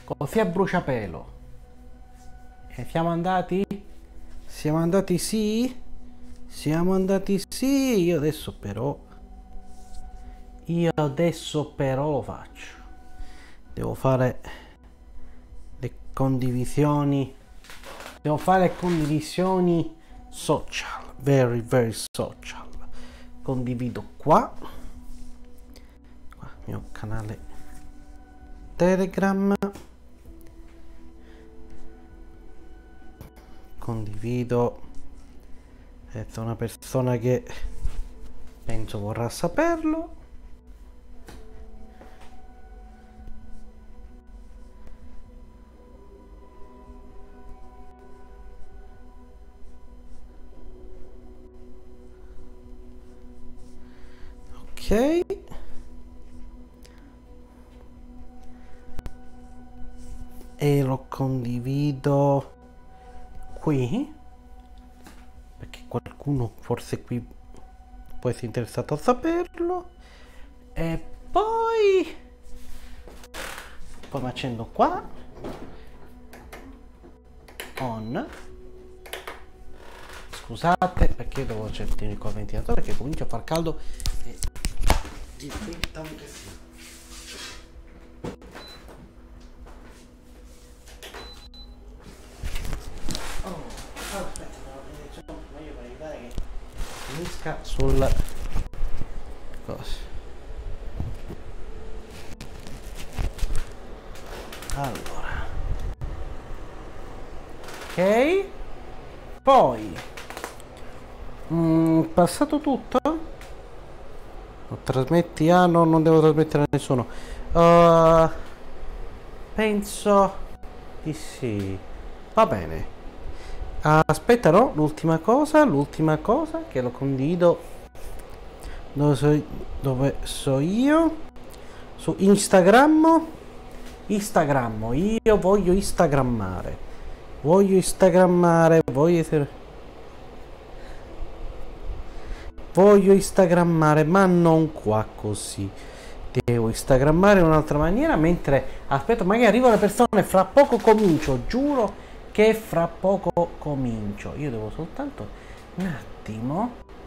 Così a bruciapelo. E siamo andati? Siamo andati sì? Siamo andati sì. Io adesso però lo faccio. Devo fare le condivisioni. Devo fare condivisioni social. Very very social. Condivido qua. Qua il mio canale Telegram. Condivido. È una persona che penso vorrà saperlo. Ok. E lo condivido qui perché qualcuno forse qui può essere interessato a saperlo. E poi mi accendo qua on. Scusate perché devo cercare il ventilatore che comincia a far caldo e diventa un casino. Finisca sul cosa. Allora, ok, poi passato tutto. Lo trasmetti? Ah no, non devo trasmettere a nessuno. Penso di sì. Va bene. Aspetta, no, l'ultima cosa che lo condivido dove so io, su Instagram. Io voglio instagrammare, voglio instagrammare, ma non qua così. Devo instagrammare in un'altra maniera, mentre aspetta, magari arrivano le persone, fra poco comincio, giuro che fra poco comincio. Io devo soltanto un attimo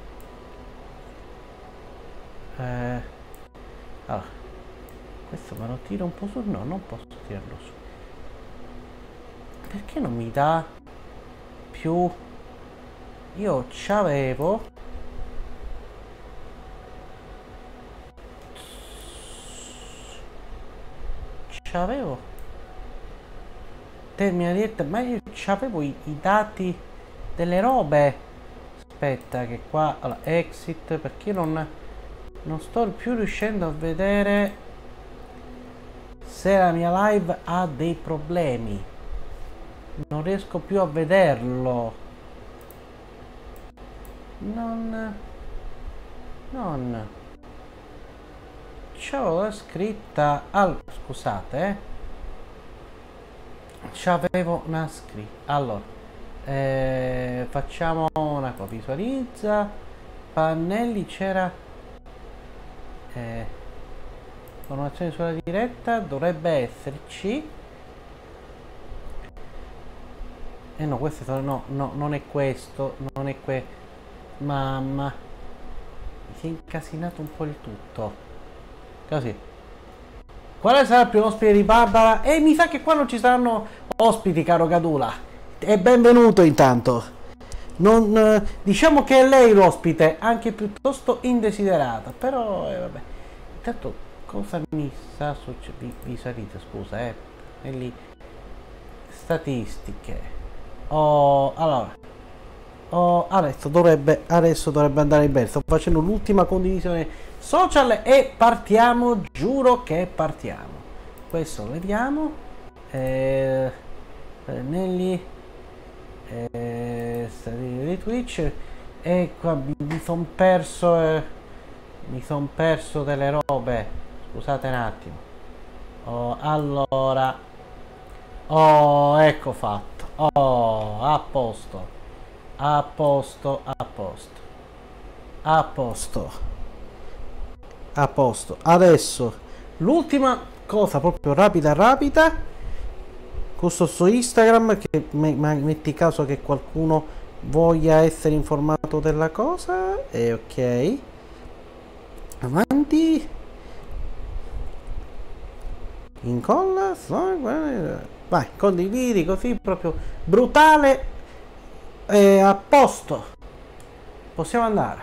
allora, questo me lo tiro un po' su. No, non posso tirarlo su. Perché non mi dà più? Io c'avevo termina diretta, ma io c'avevo i dati delle robe. Aspetta che qua, allora, exit, perché non sto più riuscendo a vedere se la mia live ha dei problemi. Non riesco più a vederlo. Non c'avevo la scritta scusate, c'avevo una scritta. Allora facciamo una cosa, visualizza pannelli, c'era informazioni sulla diretta, dovrebbe esserci. No, questo no, non è questo, non è mamma, mi si è incasinato un po' il tutto. Così. Quale sarà il primo ospite di Barbara? E mi sa che qua non ci saranno ospiti, caro Cadula. E benvenuto intanto. Diciamo che è lei l'ospite, anche piuttosto indesiderata. Però vabbè. Intanto cosa mi sta succedendo? Visualizza, scusa, lì. Statistiche. Allora. Adesso dovrebbe andare in bene. Sto facendo l'ultima condivisione social e partiamo, giuro che partiamo. Questo lo vediamo. Pannelli di Twitch. E qua mi son perso delle robe. Scusate un attimo. Allora. Ecco fatto. A posto. Adesso l'ultima cosa proprio rapida, questo su Instagram, che metti caso che qualcuno voglia essere informato della cosa. E ok, avanti, incolla, vai, condividi così proprio brutale, a posto, possiamo andare,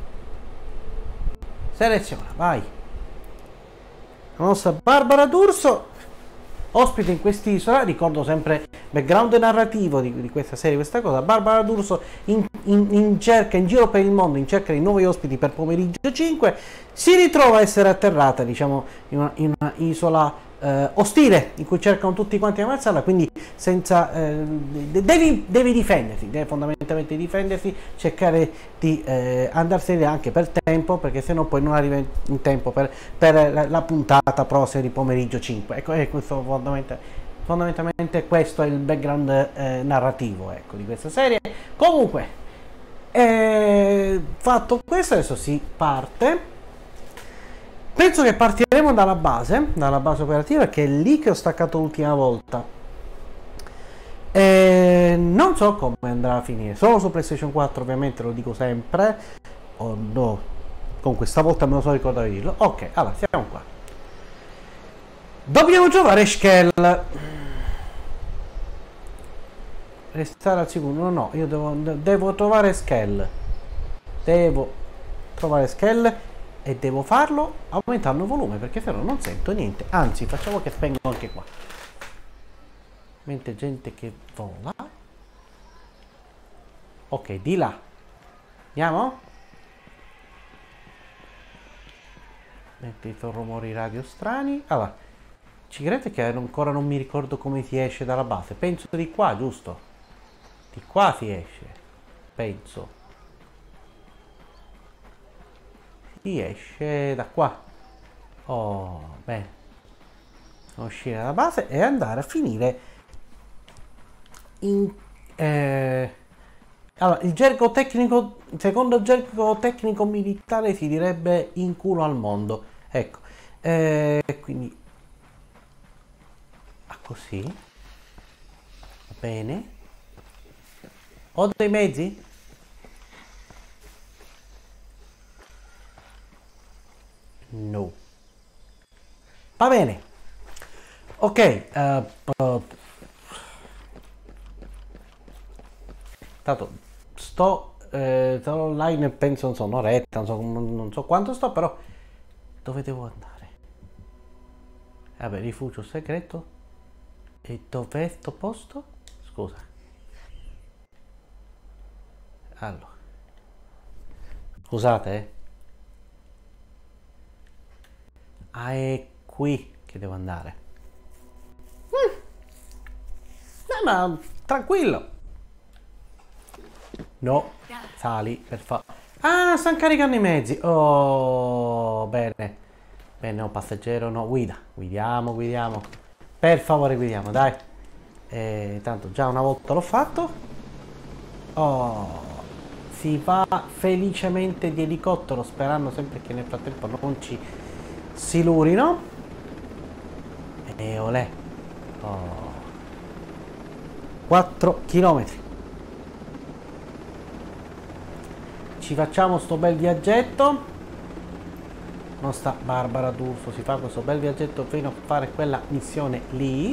seleziona, vai. La nostra Barbara D'Urso, ospite in quest'isola. Ricordo sempre background narrativo di questa serie, questa cosa. Barbara D'Urso in cerca, in giro per il mondo, in cerca di nuovi ospiti per pomeriggio 5, si ritrova a essere atterrata, diciamo, in una isola ostile, in cui cercano tutti quanti di ammazzarla, quindi senza devi difendersi, deve fondamentalmente difendersi, cercare di andarsene anche per tempo, perché sennò poi non arriva in tempo per la puntata prossima di pomeriggio 5. Ecco, questo fondamentalmente questo è il background narrativo, ecco, di questa serie. Comunque, fatto questo, adesso si parte. Penso che partiremo dalla base operativa, che è lì che ho staccato l'ultima volta. Non so come andrà a finire. Sono su PlayStation 4, ovviamente, lo dico sempre. Oh no, comunque stavolta me lo so ricordare di dirlo. Ok, allora siamo qua. Dobbiamo trovare Skell. Restare al sicuro. No, io devo trovare Skell. Devo trovare Skell. E devo farlo aumentando il volume, perché se no non sento niente. Anzi, facciamo che spengo anche qua, mentre gente che vola. Ok, di là andiamo. Mentre sono rumori radio strani. Allora, ci credete che ancora non mi ricordo come si esce dalla base? Penso di qua, giusto? Di qua si esce, penso. Si esce da qua. Oh, bene. Uscire dalla base e andare a finire in allora, il gergo tecnico, secondo il gergo tecnico militare, si direbbe in culo al mondo, ecco. Quindi così va bene. Ho dei mezzi? No. Va bene. Ok. Tanto sto online, penso, non so, un'oretta, non so quanto sto, però dove devo andare? Vabbè, rifugio segreto. E dov'è sto posto? Scusa. Allora. Scusate, Ah, è qui che devo andare. Ma tranquillo. No, sali per favore. Ah, stanno caricando i mezzi. Oh, bene. Bene, no, passeggero, no, guida. Guidiamo. Per favore, guidiamo, dai. Tanto già una volta l'ho fatto. Oh, si va felicemente di elicottero, sperando sempre che nel frattempo non ci silurino. E olè. Oh. 4 chilometri. Ci facciamo sto bel viaggetto. Nostra Barbara D'Urso si fa questo bel viaggetto fino a fare quella missione lì.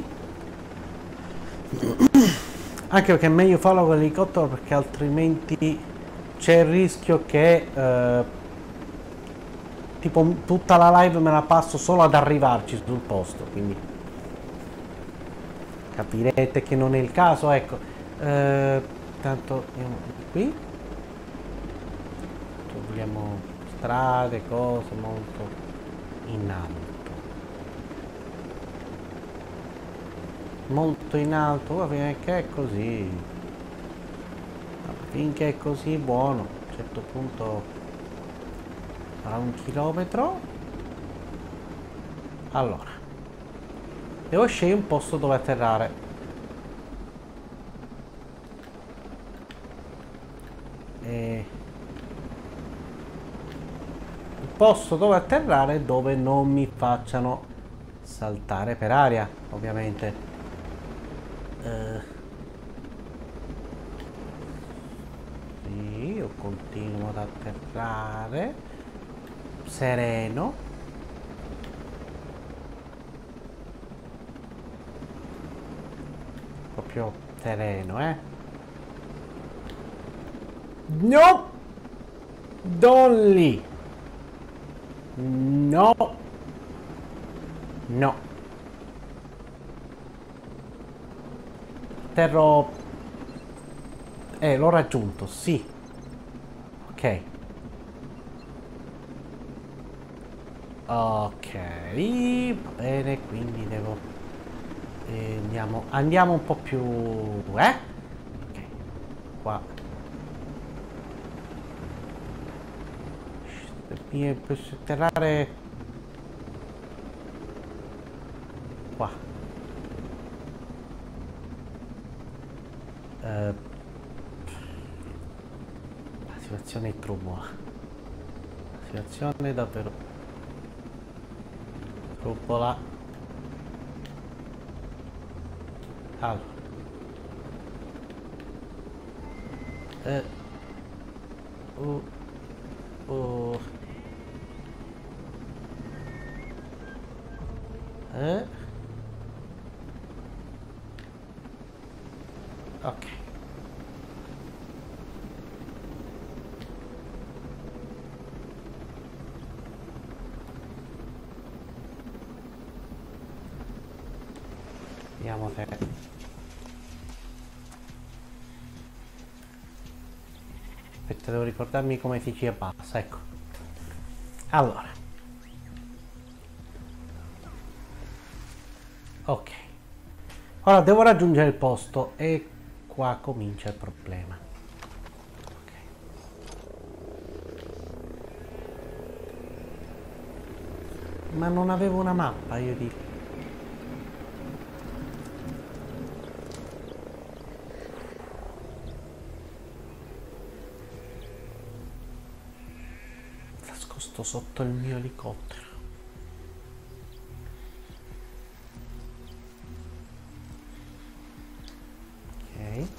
Anche perché è meglio farlo con l'elicottero, perché altrimenti c'è il rischio che tipo tutta la live me la passo solo ad arrivarci sul posto, quindi capirete che non è il caso, ecco. Tanto andiamo di qui, troviamo strade, cose molto in alto, finché è così, finché è così buono. A un certo punto sarà 1 chilometro. Allora devo scegliere un posto dove atterrare. Un posto dove atterrare dove non mi facciano saltare per aria, ovviamente. Sì, io continuo ad atterrare. Sereno. Proprio sereno, eh? No! Dolly! No! No! Terrò... l'ho raggiunto, sì. Ok. Ok, va bene, quindi devo... andiamo un po' più... Ok, qua. Per sotterrare... Qua. La situazione è trubola. La situazione è davvero trubola. Allora. Uh, uh, ok. Vediamo se... Aspetta, devo ricordarmi come si ci abbassa, ecco. Allora. Ok. Ora devo raggiungere il posto e qua comincia il problema. Ok. Ma non avevo una mappa, io dico. Nascosto sotto il mio elicottero. Ok.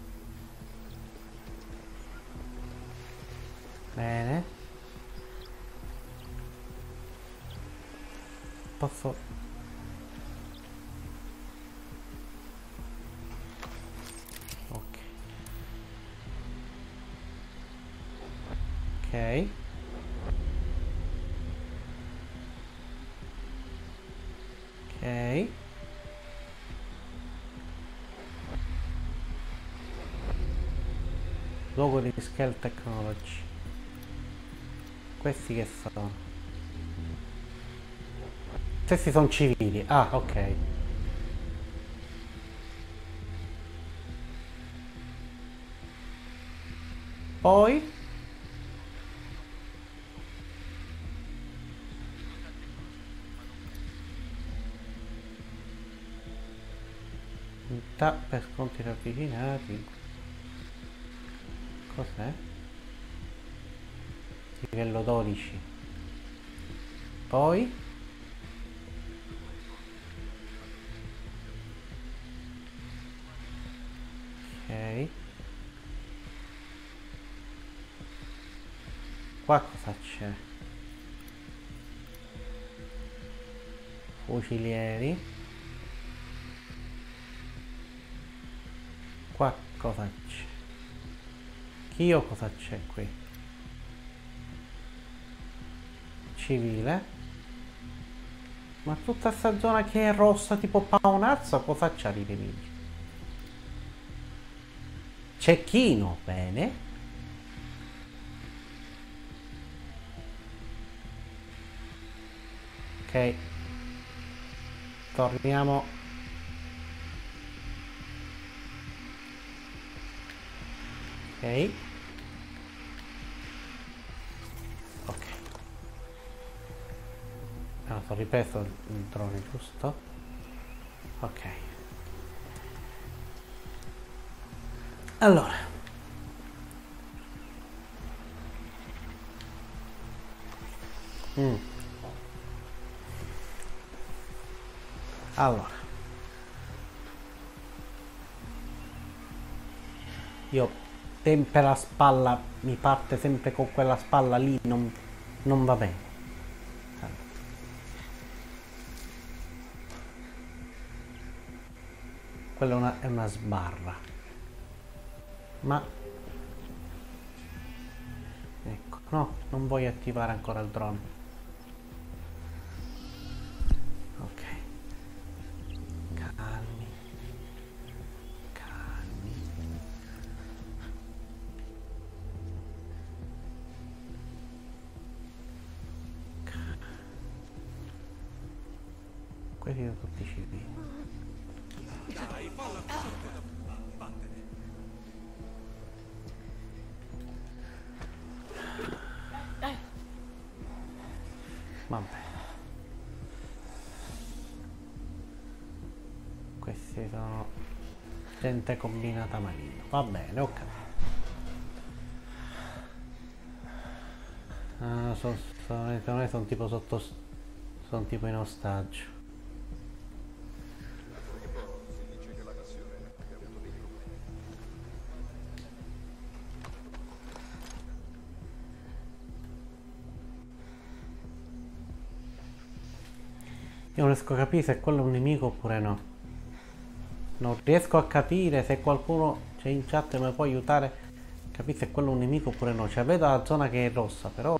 Bene. Posso... Ok. Ok. Ok. Logo di Scale Technology. Questi che sono? Questi sono civili. Ah, ok. Poi... per sconti ravvicinati. Cos'è? Livello 12. Poi... Ok. Qua cosa c'è? Fucilieri. Qua cosa c'è? Chio cosa c'è qui? Civile. Ma tutta sta zona che è rossa tipo paonazzo, cosa c'ha di nemici? Cecchino, bene. Ok. Torniamo. Ok. Ok. No, sto ripeto il drone, giusto? Ok. Allora. Allora. Io sempre la spalla, mi parte sempre con quella spalla lì, non va bene. Quella è una sbarra. Ma ecco, no, non voglio attivare ancora il drone. Ok. Calmi. Calmi. Questi sono tutti civili. Vabbè. Questi sono gente combinata malino. Va bene, ok. Ah, sono tipo sotto. Sono tipo in ostaggio. Io non riesco a capire se quello è un nemico oppure no. Non riesco a capire se qualcuno c'è in chat e mi può aiutare a capire se quello è un nemico oppure no. Cioè vedo la zona che è rossa, però.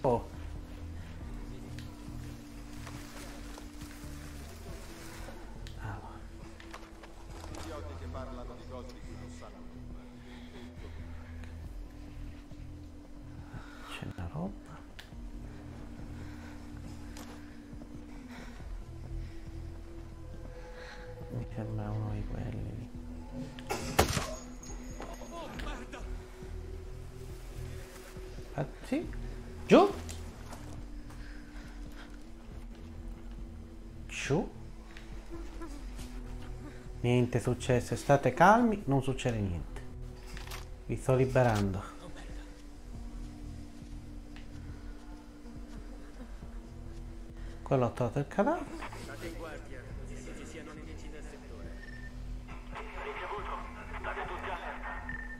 C'è una roba. Mi sembra uno di quelli lì. Ah, sì? Giù? Giù? Niente è successo, state calmi, non succede niente. Vi sto liberando. Quello ha trovato il cadavere. State in guardia, se ci siano nemici nel settore. Ricevuto, state tutti allerta.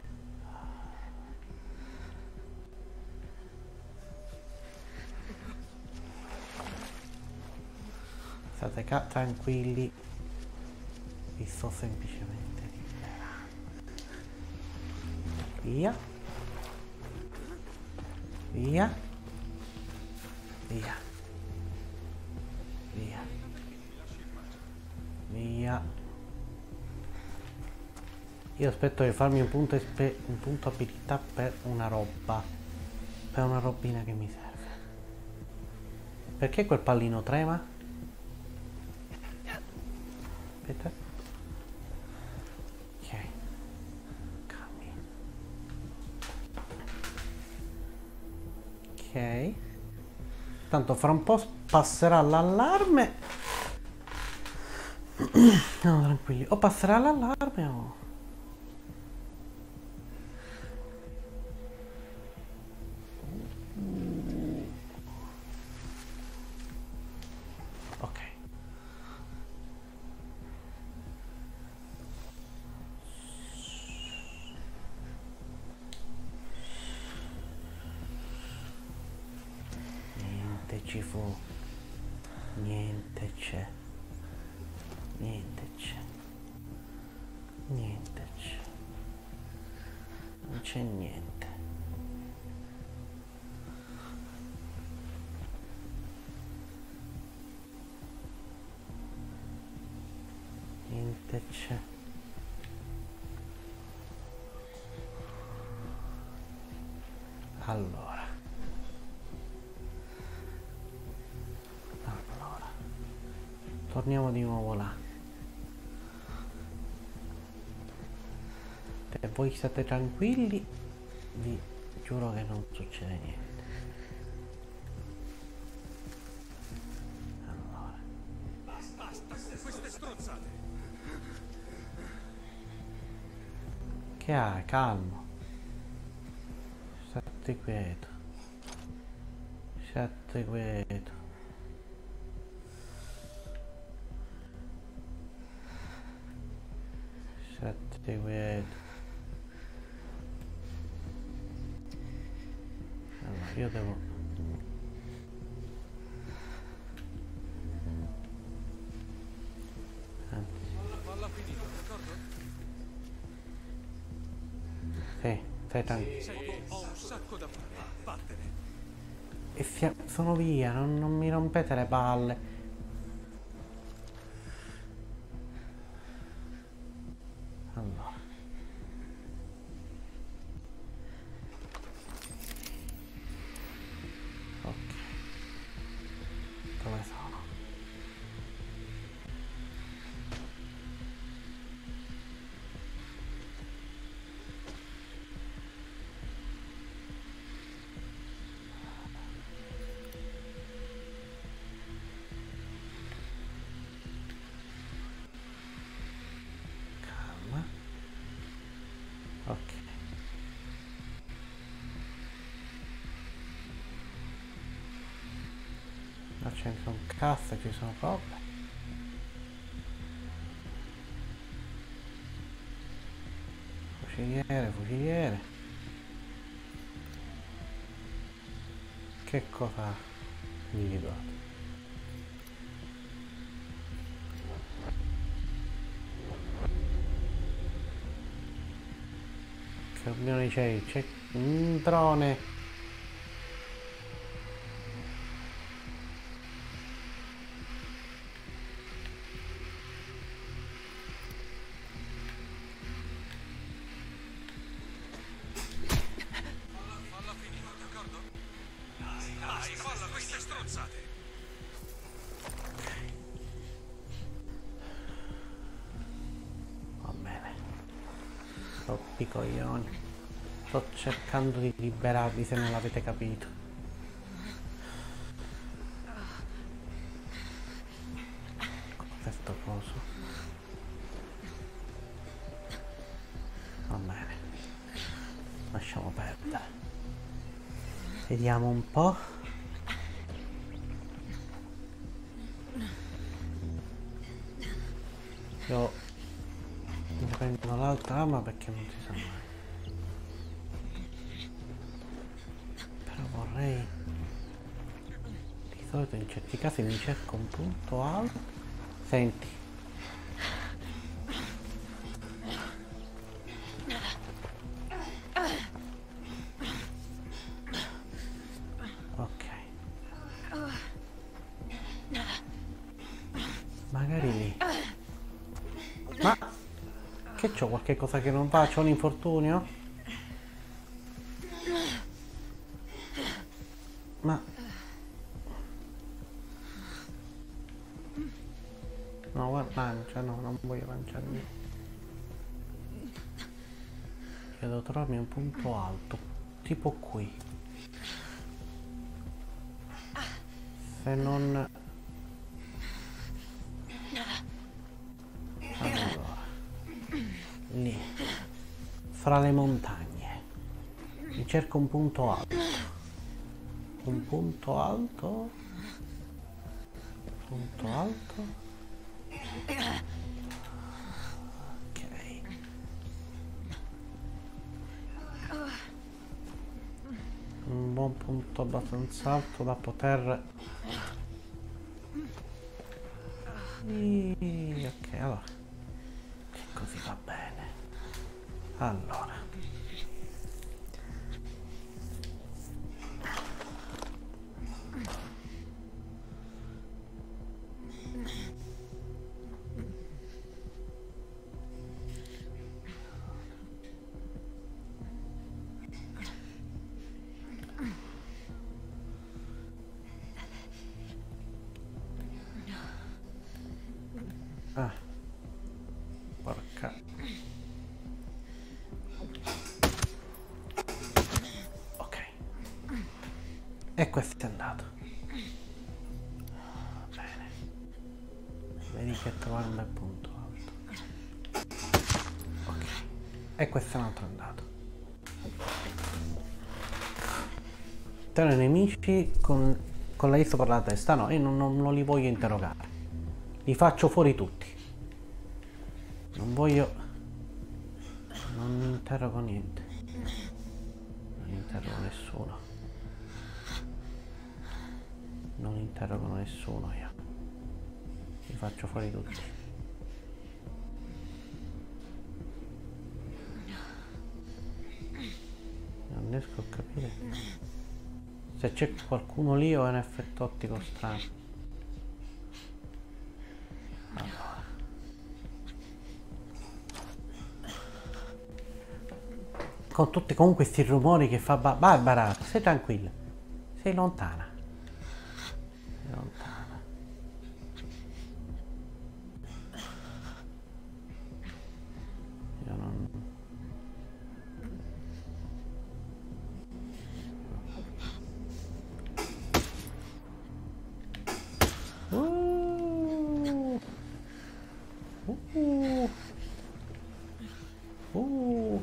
State tranquilli. Vi sto semplicemente liberando. Via. Via. Via. Via. Via. Io aspetto di farmi un punto abilità per una roba. Per una robina che mi serve. Perché quel pallino trema? Aspetta. Ok. Calmi. Ok. Tanto fra un po' passerà l'allarme. No, tranquilli. O passerà l'allarme o. Ok. Niente ci fu. Niente c'è. Niente c'è. Niente c'è. Non c'è niente. Niente c'è. Allora. Torniamo di nuovo là. Se voi state tranquilli, vi giuro che non succede niente. Allora. Basta con queste strozzate! Che hai? Calmo. State quieto. State quieto. State quieto. Io devo... Falla finita, d'accordo? Sì, stai tranquillo. Senti, ho un sacco da fare. Vattene. E sono via, non mi rompete le palle. Allora. Ok. Dove sono? Calma. Ok. Là c'entra un cazzo, ci sono robe. Fuciliere, fuciliere. Che cosa individuato? Che opinione c'è? C'è un drone. Falla finita, d'accordo? Dai, falla queste stronzate. Va bene. Troppi coglioni. Sto cercando di liberarvi se non l'avete capito. Cos'è sto coso? Va bene. Lasciamo perdere. Vediamo un po'. Io mi prendo l'altra arma perché non si sa mai. Però vorrei... Di solito in certi casi mi cerco un punto alto. Senti. Ok. Magari lì. Ma... Che c'ho qualche cosa che non va? C'ho un infortunio? Ma... No, guarda, lancia, no, non voglio lanciarmi. Io devo trovarmi un punto alto, tipo qui. Se non... Allora... Lì. Fra le montagne. Mi cerco un punto alto. Un punto alto. Punto alto. Ok. Un buon punto abbastanza alto da poter... Ok, allora. E così va bene. Allora. Ah, porca. Ok. E questo è andato. Bene. Vedi che trovare un bel punto alto. Ok. E questo è un altro andato. Tengo i nemici con la lista per la testa. No, io non li voglio interrogare. Li faccio fuori tutti. Non voglio... Non interrogo niente. Non interrogo nessuno. Non interrogo nessuno io. Li faccio fuori tutti. Non riesco a capire se c'è qualcuno lì o è un effetto ottico strano. Allora. Con tutti comunque questi rumori che fa Barbara, stai tranquilla. Sei lontana. Sei lontana. Io non... Uh, uh, uh,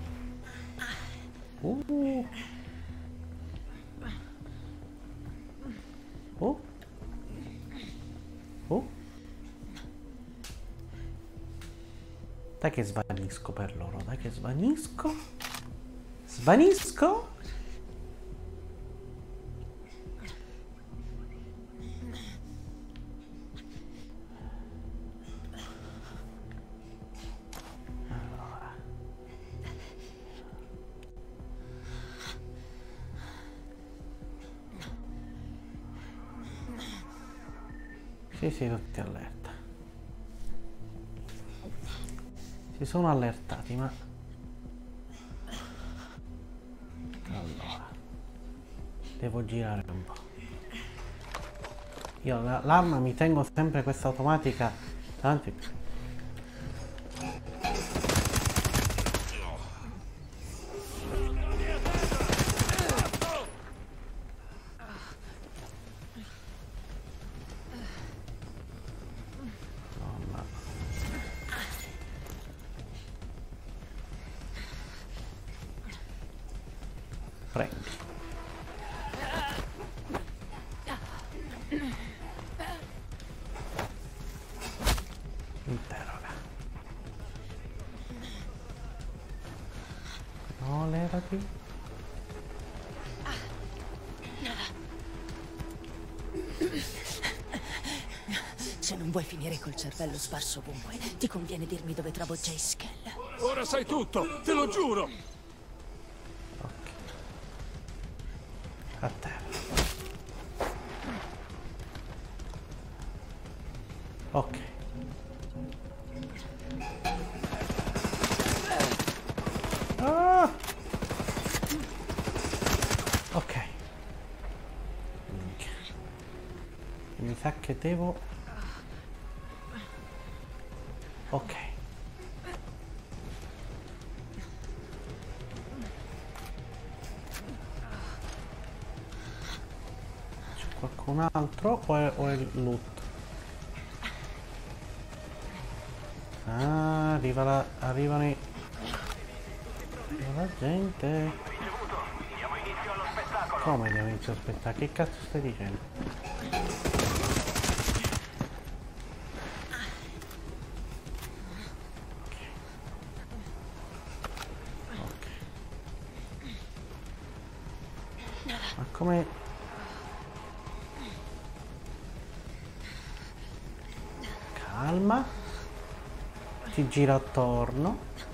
Dai che svanisco per loro, dai che svanisco. Svanisco? Allora. Sì, tutti allerta. Si sono allertati, ma... Allora. Devo girare un po'. Io l'arma mi tengo sempre questa automatica davanti. Prendi. Interroga. No, levati. Se non vuoi finire col cervello sparso ovunque, ti conviene dirmi dove trovo Jay Skell. Ora sai tutto, te lo giuro! Ok. A terra. Ok. Ah! Ok. Minchia. Mi sa che devo... Ok. C'è qualcun altro o è il loot? Ah, arrivano la gente. Come devo iniziare a aspettare? Che cazzo stai dicendo? Ma come... Calma. Ti gira attorno.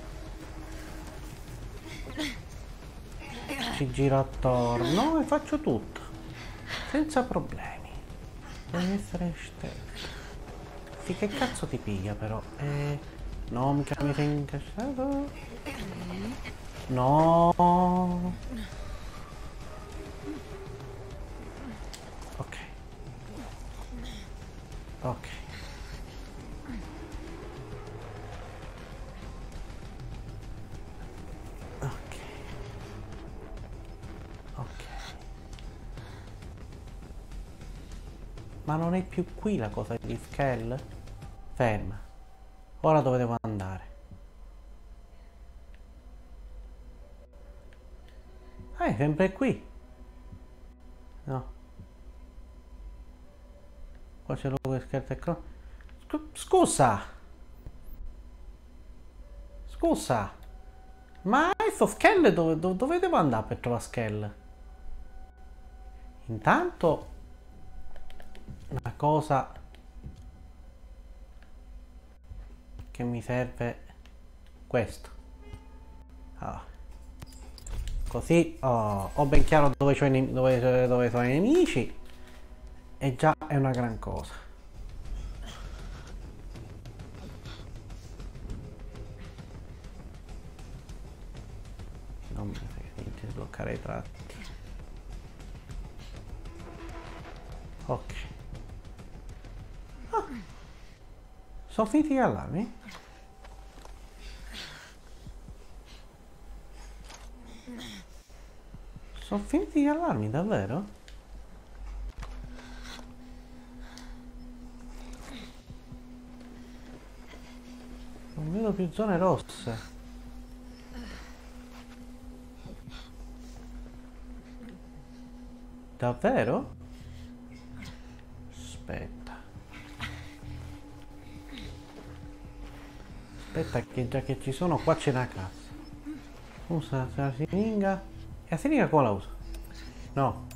Ci giro attorno e faccio tutto. Senza problemi. Devi essere stealth. Sì, che cazzo ti piglia però? No, mica mi sei incassato. No. Ok. Ok. Ok. Ok. Ma non è più qui la cosa di Skell? Ferma. Ora dove devo andare? Ah, è sempre qui. No. Qua c'è l'uovo che scherza e Scusa! Scusa! Ma adesso Skell dove devo andare per trovare Skell? Intanto una cosa che mi serve questo. Ah. Così ho ben chiaro dove sono i nemici e già è una gran cosa. Non mi frega niente di bloccare i tratti. Ok. Ah. Sono finiti gli allarmi? Sono finiti gli allarmi, davvero? Non vedo più zone rosse. Davvero? Aspetta. Aspetta che già che ci sono qua c'è una cassa. Usa la siringa. E la siringa come la uso? No.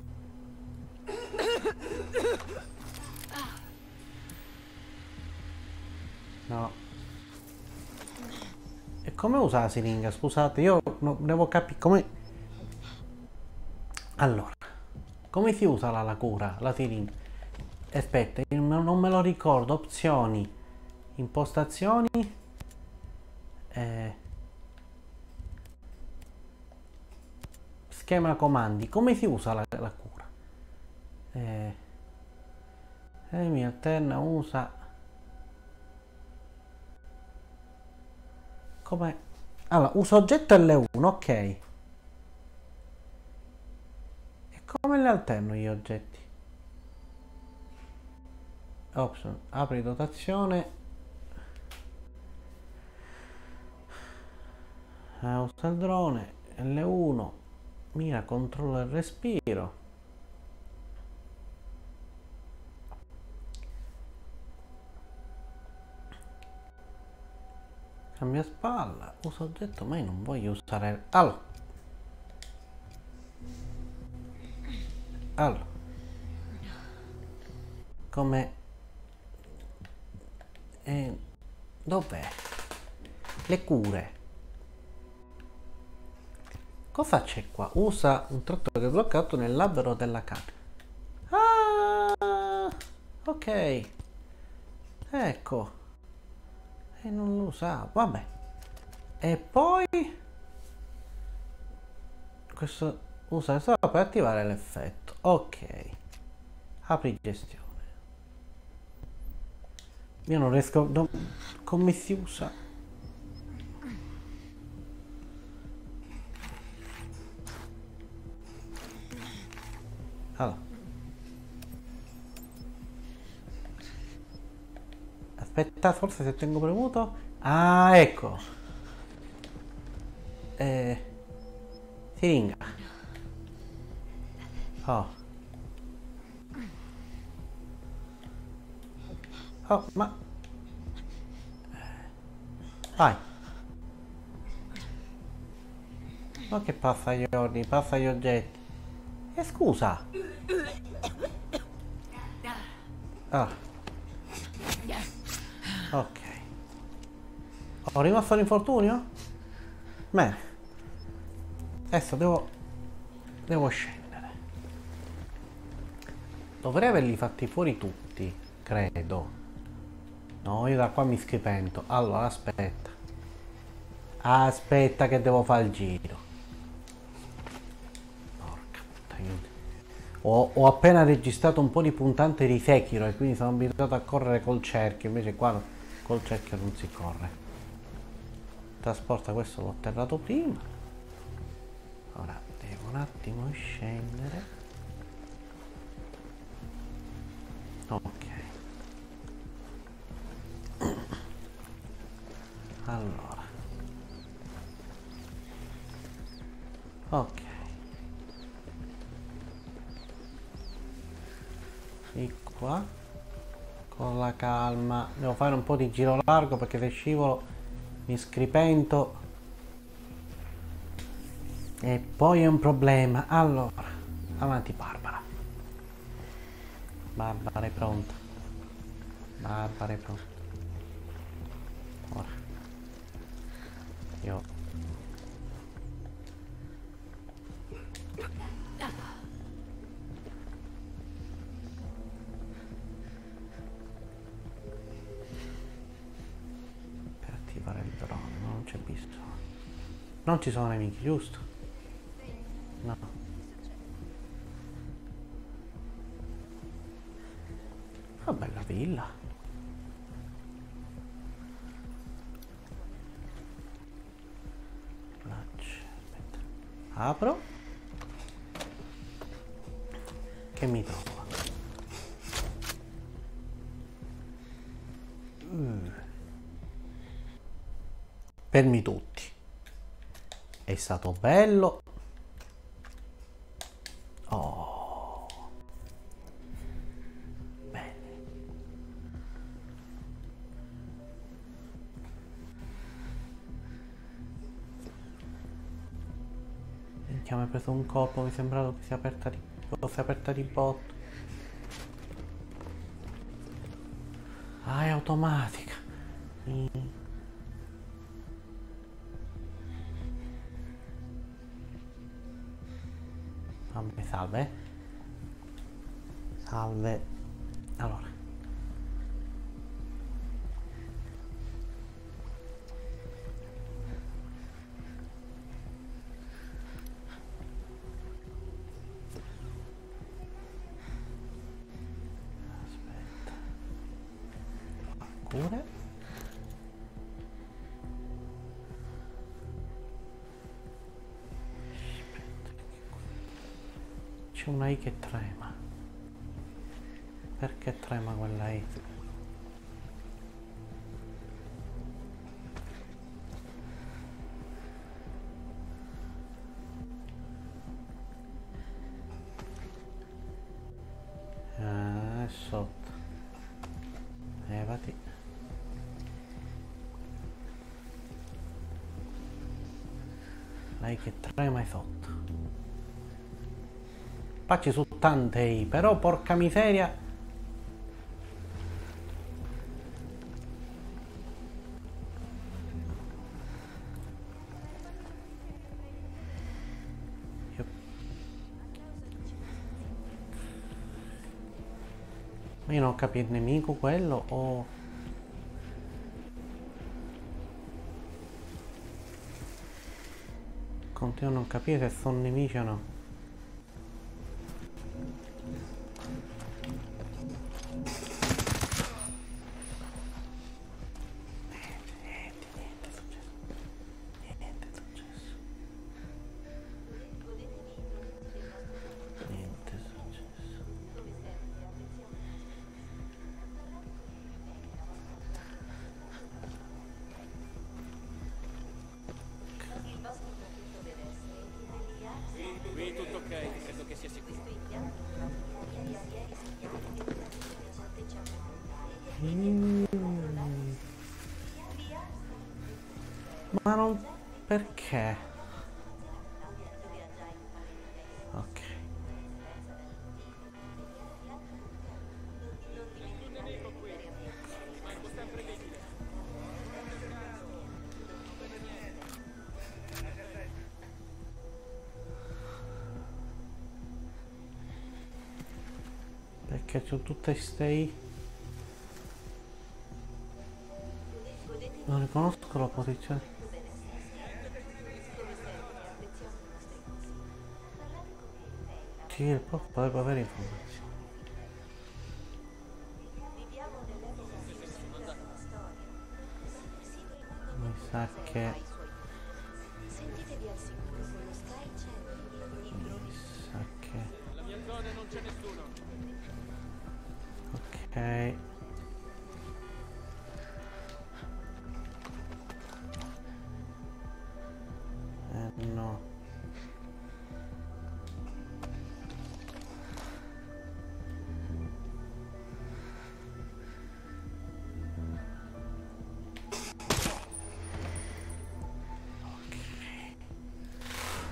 No. E come usa la siringa? Scusate, io devo capire come... Allora, come si usa la cura, la siringa? Aspetta, io non me lo ricordo. Opzioni, impostazioni, schema comandi. Come si usa la cura? Mi alterna, usa... Come? Allora, uso oggetto L1, ok. E come le alterno gli oggetti? Option, apri dotazione. Usa il drone, L1, mira, controlla il respiro. Cambia spalla, usa oggetto, ma io non voglio usare... Allora. Come... dov'è? Le cure. Cosa c'è qua? Usa un tratto che è bloccato nell'albero della canna. Ah, ok. Ecco. E non lo usavo, vabbè. E poi questo usa solo per attivare l'effetto. Ok. Apri gestione. Io non riesco. Come si usa? Allora. Aspetta, forse se tengo premuto. Ah, ecco. Siringa. Oh. Oh, ma... Vai. Ma che passa gli ordini, passa gli oggetti. E scusa. Ah. Ok. Ho rimasto l'infortunio? Bene. Adesso devo scendere. Dovrei averli fatti fuori tutti, credo. No, io da qua mi screpento. Allora, aspetta. Aspetta che devo fare il giro. Porca puttana. Ho appena registrato un po' di puntate di Sekiro e quindi sono abituato a correre col cerchio. Invece qua col cerchio non si corre. Trasporta, questo l'ho atterrato prima. Ora devo un attimo scendere. Ok. Allora. Ok. Di qua. Con la calma. Devo fare un po' di giro largo perché se scivolo mi scripento. E poi è un problema. Allora. Avanti Barbara. Barbara è pronta. Barbara è pronta. Ora. Io. Per attivare il drone, non c'è bisogno. Non ci sono nemici, giusto? No. Una bella villa. Aspetta. Apro. Che mi trovo? Fermi tutti. È stato bello. Oh. Bene. Minchia, mi ha preso un colpo, mi è sembrato che fosse aperta di botto. Ah, è automatica. Vabbè, salve. Salve. Allora. Aspetta. Cure. C'è una I che trema. Perché trema quella I? È sotto. Levati. La I che trema è sotto. Qua ci sono tante I, però porca miseria. Io non capisco il nemico quello o... Continuo a non capire se sono nemici o no. Qui tutto ok, credo che sia sicuro. Ma non... perché? Ok. Perché c'ho tutte ste... Non riconosco la posizione. Sì, il prof potrebbe avere informazioni. Mi sa che... Sentitevi al sicuro con lo Sky Channel. Mi sa che... Nella mia zona non c'è nessuno. Ok. No.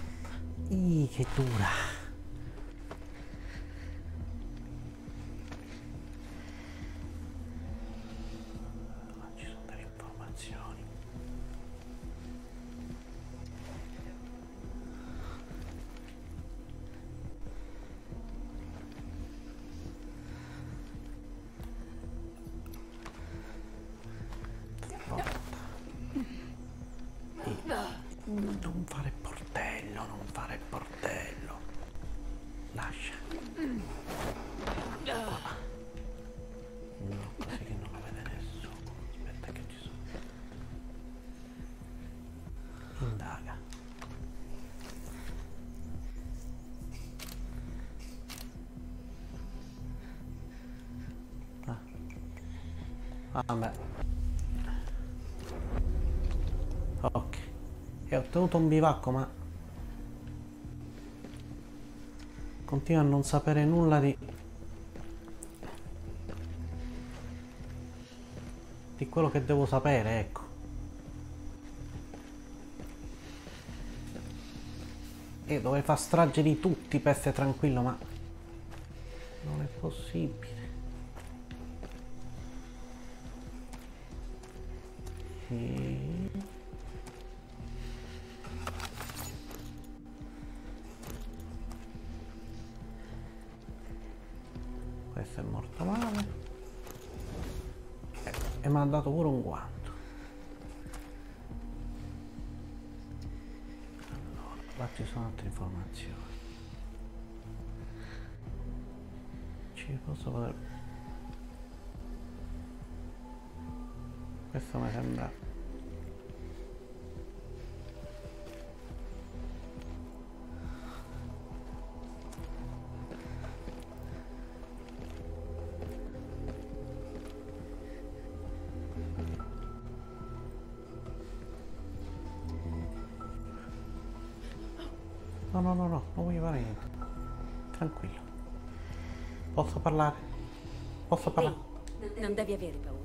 Che dura. Vabbè. Ok. E ho ottenuto un bivacco, ma continuo a non sapere nulla di quello che devo sapere, ecco. E dove fa strage di tutti per essere tranquillo, ma non è possibile. Sì. Questo è morto male. E mi ha dato pure un guanto. Allora, là ci sono altre informazioni. Ci posso poter... Questo mi sembra... No, no, no, no, non voglio fare niente. Tranquillo. Posso parlare? Posso parlare? Ehi, non devi avere paura.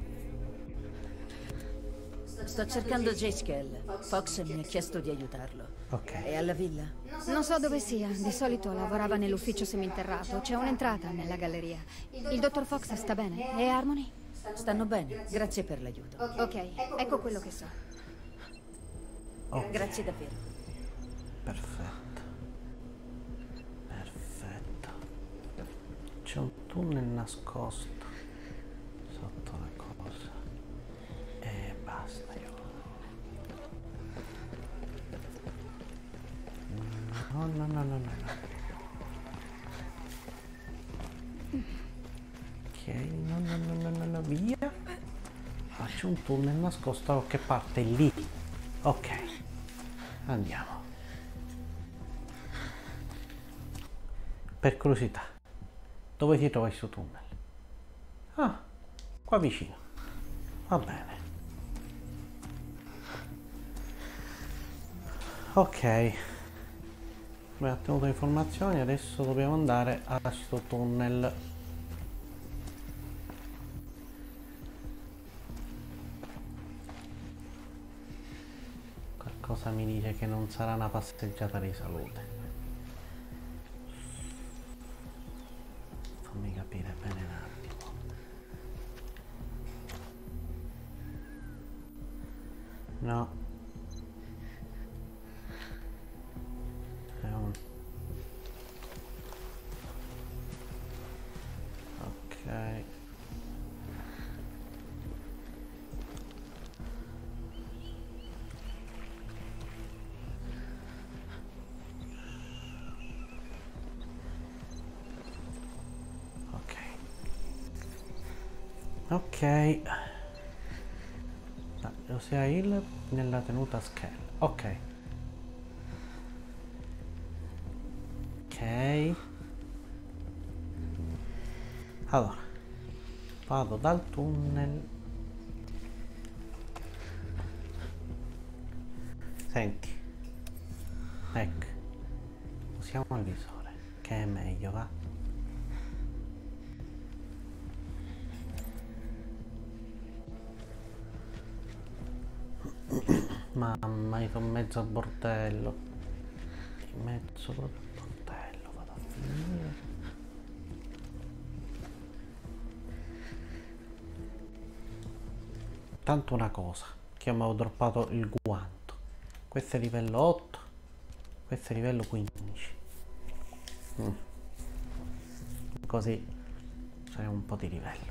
Sto cercando Jace Kell. Fox mi ha chiesto di aiutarlo. Ok. È alla villa? Non so dove sia, di solito lavorava nell'ufficio seminterrato, c'è un'entrata nella galleria. Il dottor Fox sta bene? E Harmony? Stanno bene, grazie per l'aiuto. Ok, ecco quello che so. Ok. Grazie davvero. Perfetto. Perfetto. C'è un tunnel nascosto sotto la cosa. E basta, io. No, no, no, no, no. Ok, no, no, no, no, no, no, via. Ah, c'è un tunnel nascosto che parte lì. Ok. Andiamo. Per curiosità, dove si trova questo tunnel? Ah, qua vicino. Va bene. Ok. Abbiamo ottenuto informazioni, adesso dobbiamo andare a questo tunnel. Qualcosa mi dice che non sarà una passeggiata di salute. Fammi capire bene un attimo. No. È un... Ok. Ok. Ossia il nella tenuta scale. Ok. Ok. Allora. Vado dal tunnel. Senti. Ecco. Usiamo il visore. Che è meglio, va? Mamma, io sono mezzo al bordello. In mezzo proprio al bordello vado a finire. Tanto una cosa, che io mi avevo droppato il guanto. Questo è livello 8, questo è livello 15. Così c'è un po' di livello.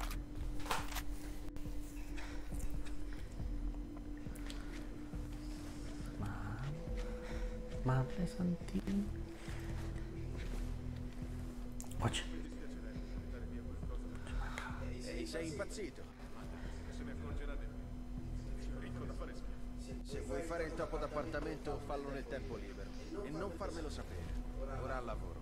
Madre santina. Oggi. Ehi, sei impazzito? Se ne accorgerà ricco da fare schifo. Se vuoi fare il topo d'appartamento, fallo nel tempo libero. E non farmelo sapere. Ora al lavoro.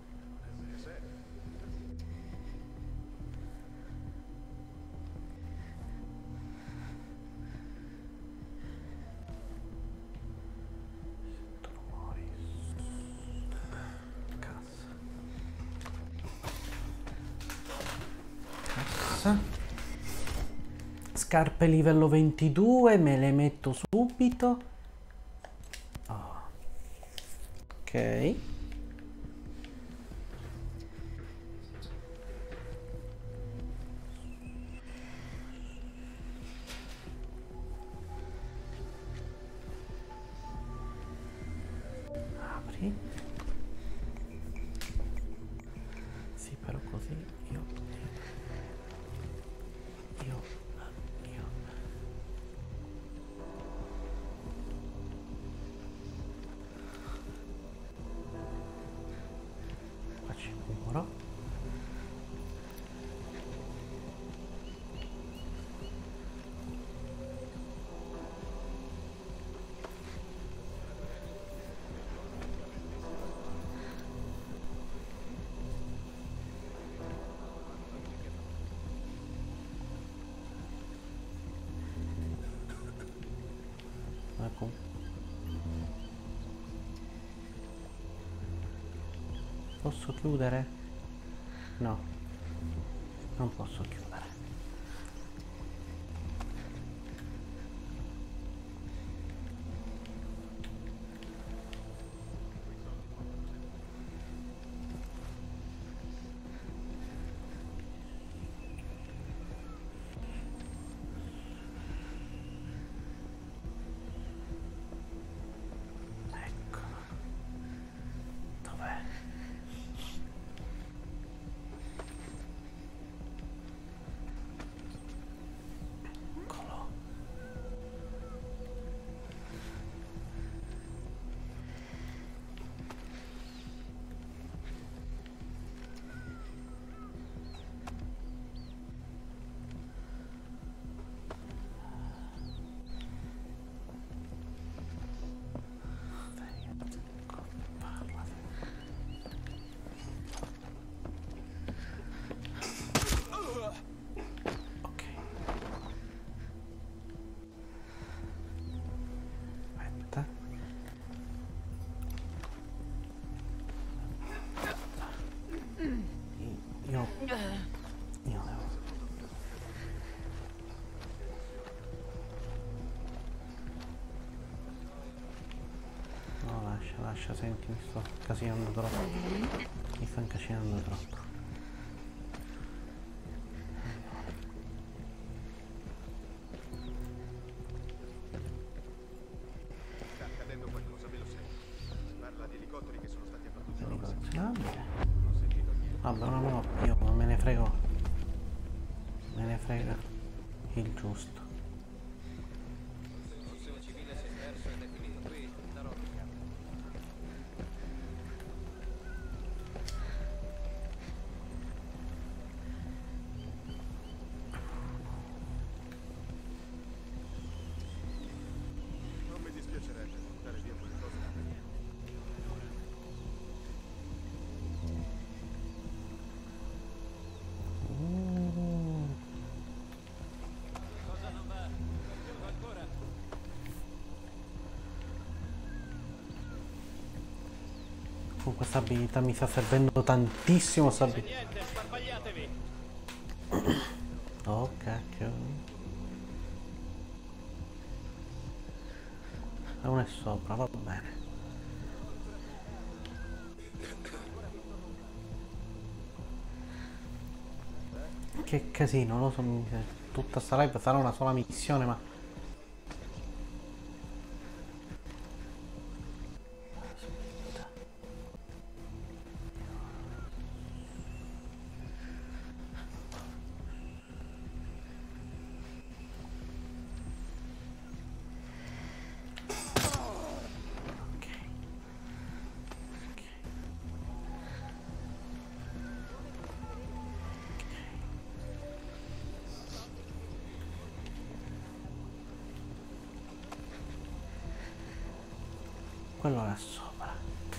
scarpe livello 22, me le metto subito. Oh. Ok. Apri. Sì, però così io qua c'è un muro. Ecco. Posso chiudere? No, non posso chiudere. Ecco. Dov'è? Eccolo. Ok. Aspetta. Io devo. No, lascia, senti, mi sto incasinando troppo. Mi sto incasinando troppo. Sta accadendo qualcosa, ve lo sento. Si parla di elicotteri che sono stati abbattuti. Collezionabile. Non ho sentito niente. Vabbè, no, io non me ne frego. Me ne frega il giusto. Non mi dispiacerebbe buttare via quelle cose da me. Con questa abilità mi sta servendo tantissimo sta abilità. Niente, sparpagliatevi. Oh cacchio. E uno è sopra, va bene. Che casino, non lo so, tutta sta live sarà una sola missione, ma... Quello là sopra.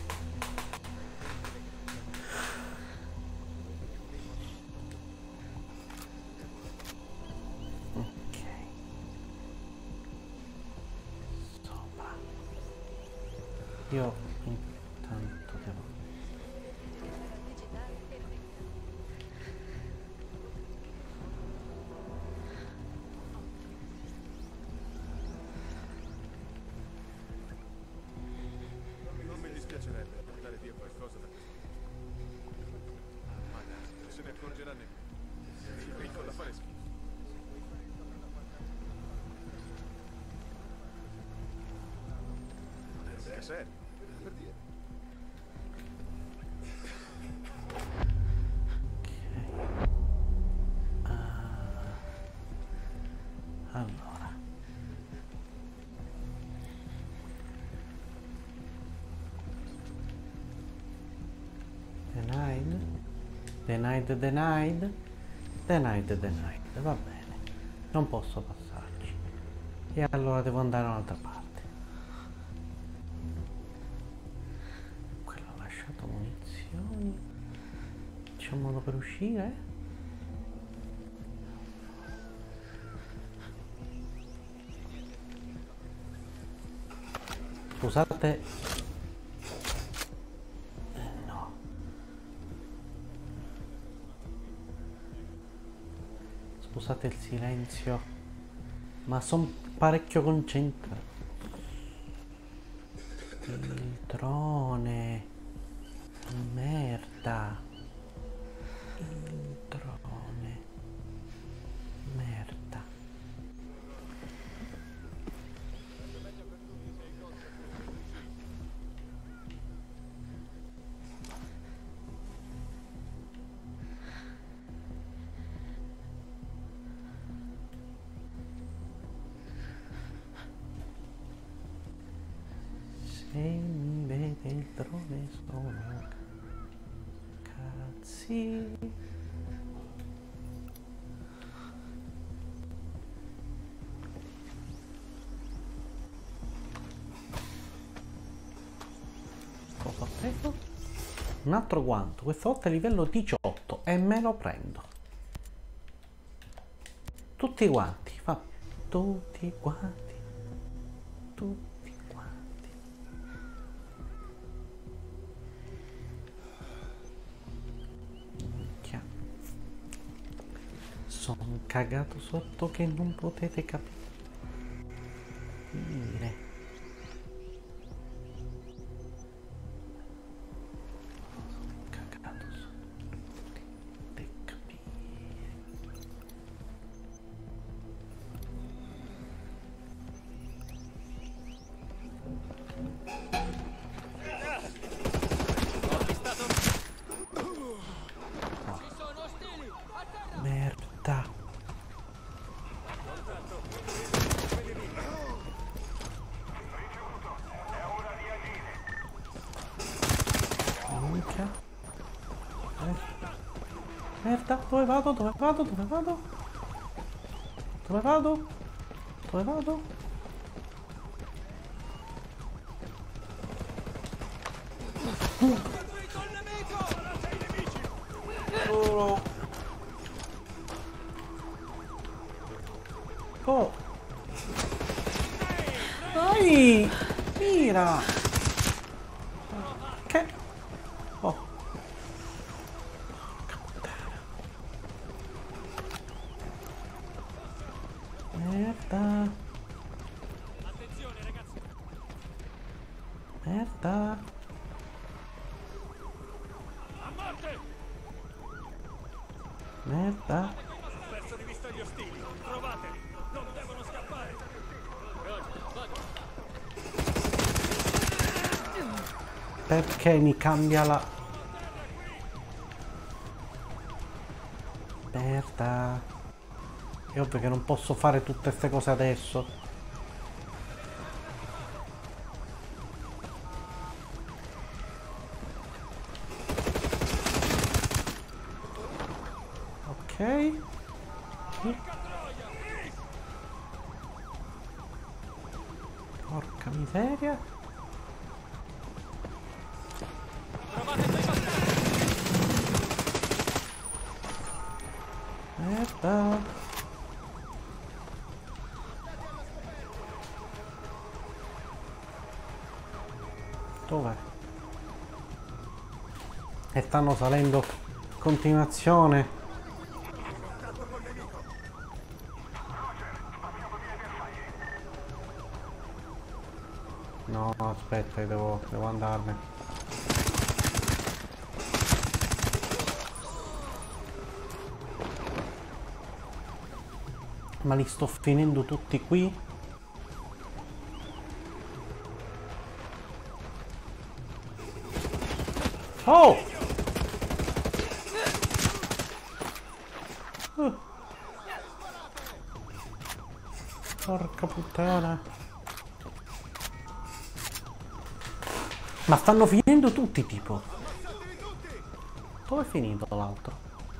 Ok. Sopra. Io intanto devo... serio, per dire. Allora, denied, va bene, non posso passarci e allora devo andare da un'altra parte. Quello ha lasciato munizioni, c'è un modo per uscire? Scusate. No. Scusate il silenzio, ma sono parecchio concentrato. Il drone. Merda. Il drone. Merda. Se mi vede il drone sono cazzi. Cosa ho preso? Un altro guanto, questa volta è livello 18 e me lo prendo. Tutti quanti, fa tutti quanti. Tutti. Sono cagato sotto che non potete capire. Sono cagato sotto, non potete capire. Merda. Minchia. Merda, dove vado? Dove vado? Dove vado? Dove vado? Dove vado? Oh. Oh. Dai! Mira! Che? Oh. Merda. Attenzione, ragazzi. Merda. A morte! Merda. Ho perso di vista gli ostili. Trovateli. Non devono scappare. Perché mi cambia la... Merda. È ovvio che non posso fare tutte queste cose adesso. Ok. Porca miseria. Merda. Dov'è? E stanno salendo in continuazione. No, aspetta, devo andarmene. Ma li sto finendo tutti qui? Oh! Porca puttana. Ma stanno finendo tutti, tipo. Dove è finito l'altro?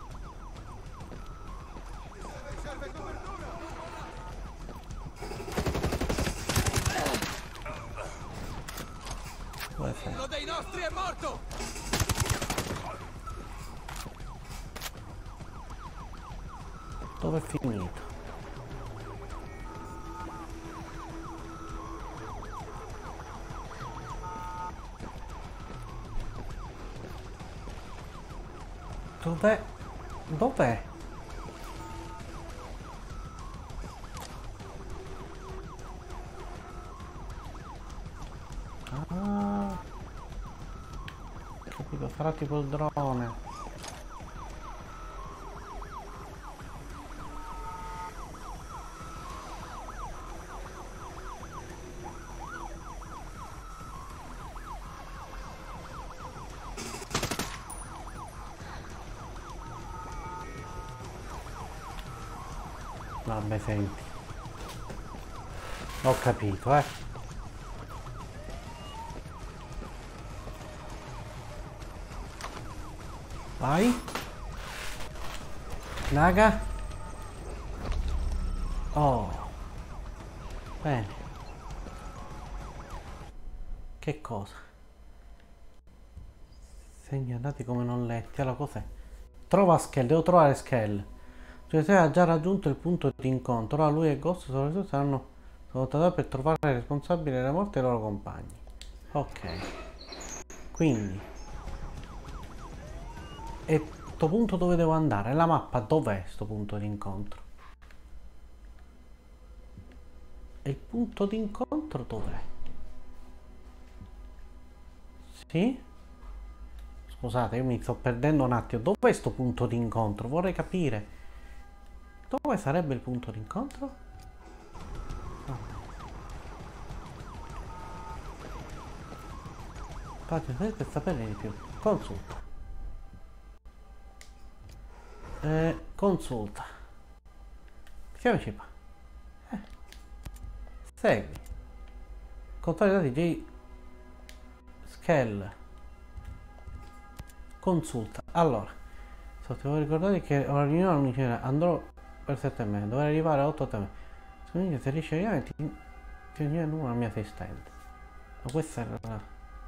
Dove sei? Uno dei nostri è morto! Dove è finito? Dov'è? Dov'è? Ah, capito, farà tipo il drone. Vabbè, senti. Ho capito, eh. Vai. Naga. Oh. Bene. Che cosa? Segnalati come non letti. Allora, cos'è? Trova Skell. Devo trovare Skell. Cioè, se ha già raggiunto il punto di incontro, ora lui e Ghost saranno svoltati per trovare il responsabile della morte dei loro compagni. Ok. Quindi. E sto punto dove devo andare? La mappa dov'è sto punto di incontro? E il punto di incontro dov'è? Sì? Scusate, io mi sto perdendo un attimo. Dov'è sto punto di incontro? Vorrei capire. Dove sarebbe il punto di incontro? No. Infatti, dovete sapere di più. Consulta. Consulta. Chiamici qua. Segui. Controlli i dati J. Skell. Consulta. Allora. Ti devo ricordare che ho la riunione all'università. Andrò per 7 mesi. Dovrei arrivare a 8 mesi. Quindi se riesci a arrivare ti il numero al mio assistente. Ma questa è la...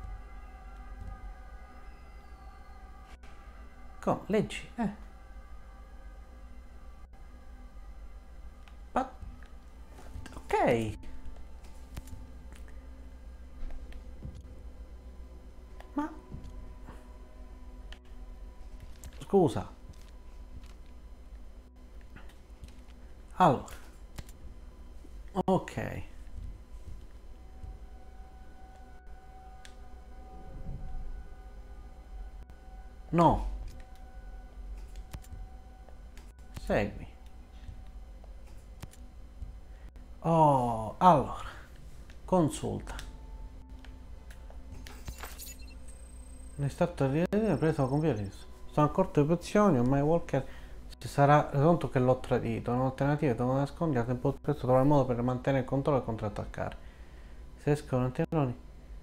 leggi, Ma... Ok. Ma... Scusa. Allora. Ok. No. Segui. Oh, allora. Consulta. Ne è stato preso con violenza. Sono accorto di opzioni, ormai Walker si sarà reso conto che l'ho tradito. Un'alternativa devo nascondere a tempo presto trovare il modo per mantenere il controllo e contrattaccare. Se escono terroni.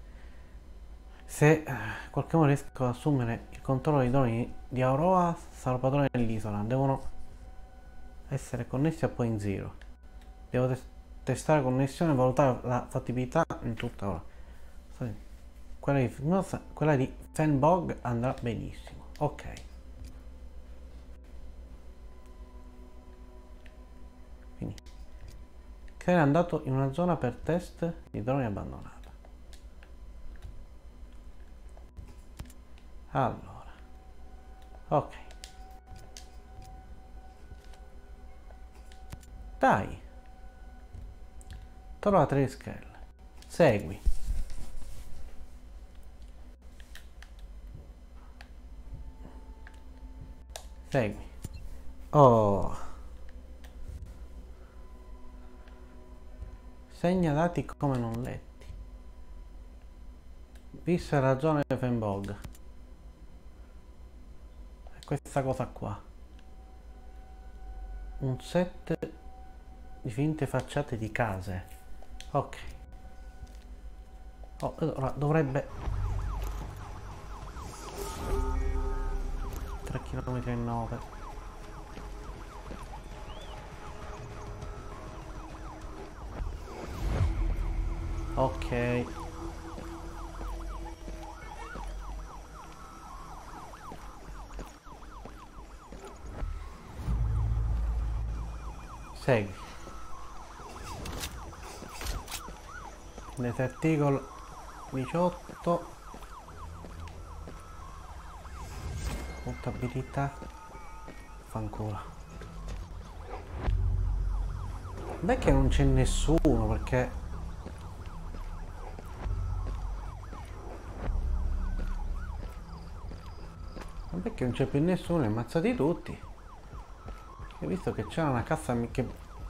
Se qualche modo riesco ad assumere il controllo dei droni di Aurora, sarò padrone dell'isola. Devono essere connessi a Point Zero. Devo testare la connessione e valutare la fattibilità in tutta ora. Quella di Fenbog andrà benissimo. Ok. Quindi sei andato in una zona per test di droni abbandonata. Allora. Ok. Dai. Trova 3 Skell. Segui. Segui. Oh. Segna dati come non letti. Vista la zona di Fenbog. questa cosa qua. Un set di finte facciate di case. Ok. Oh, allora dovrebbe 3 km e 9. Ok. Segui. Desert Eagle 18. Portabilità. Fanculo. Beh che non c'è nessuno perché... Vabbè che non c'è più nessuno, ammazzati tutti. E visto che c'è una cassa che...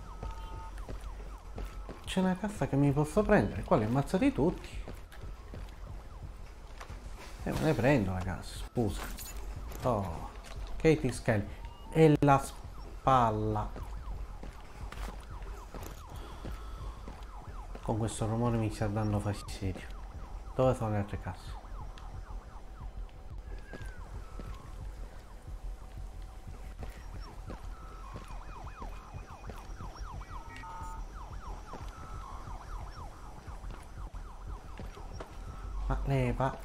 C'è una cassa che mi posso prendere, qua li ammazzati tutti. E me ne prendo la cassa, scusa. Oh, Katie Skelly. E la spalla. Con questo rumore mi sta dando fastidio. Dove sono le altre casse? Ma leva.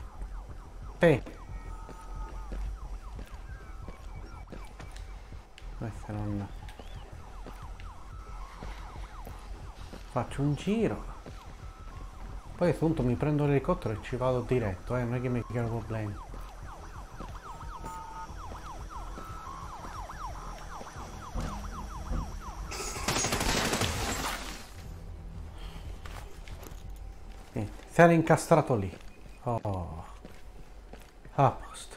Questa non... Faccio un giro. Poi appunto mi prendo l'elicottero e ci vado diretto, non è che mi creano problemi. Niente, si era incastrato lì. Oh, a posto.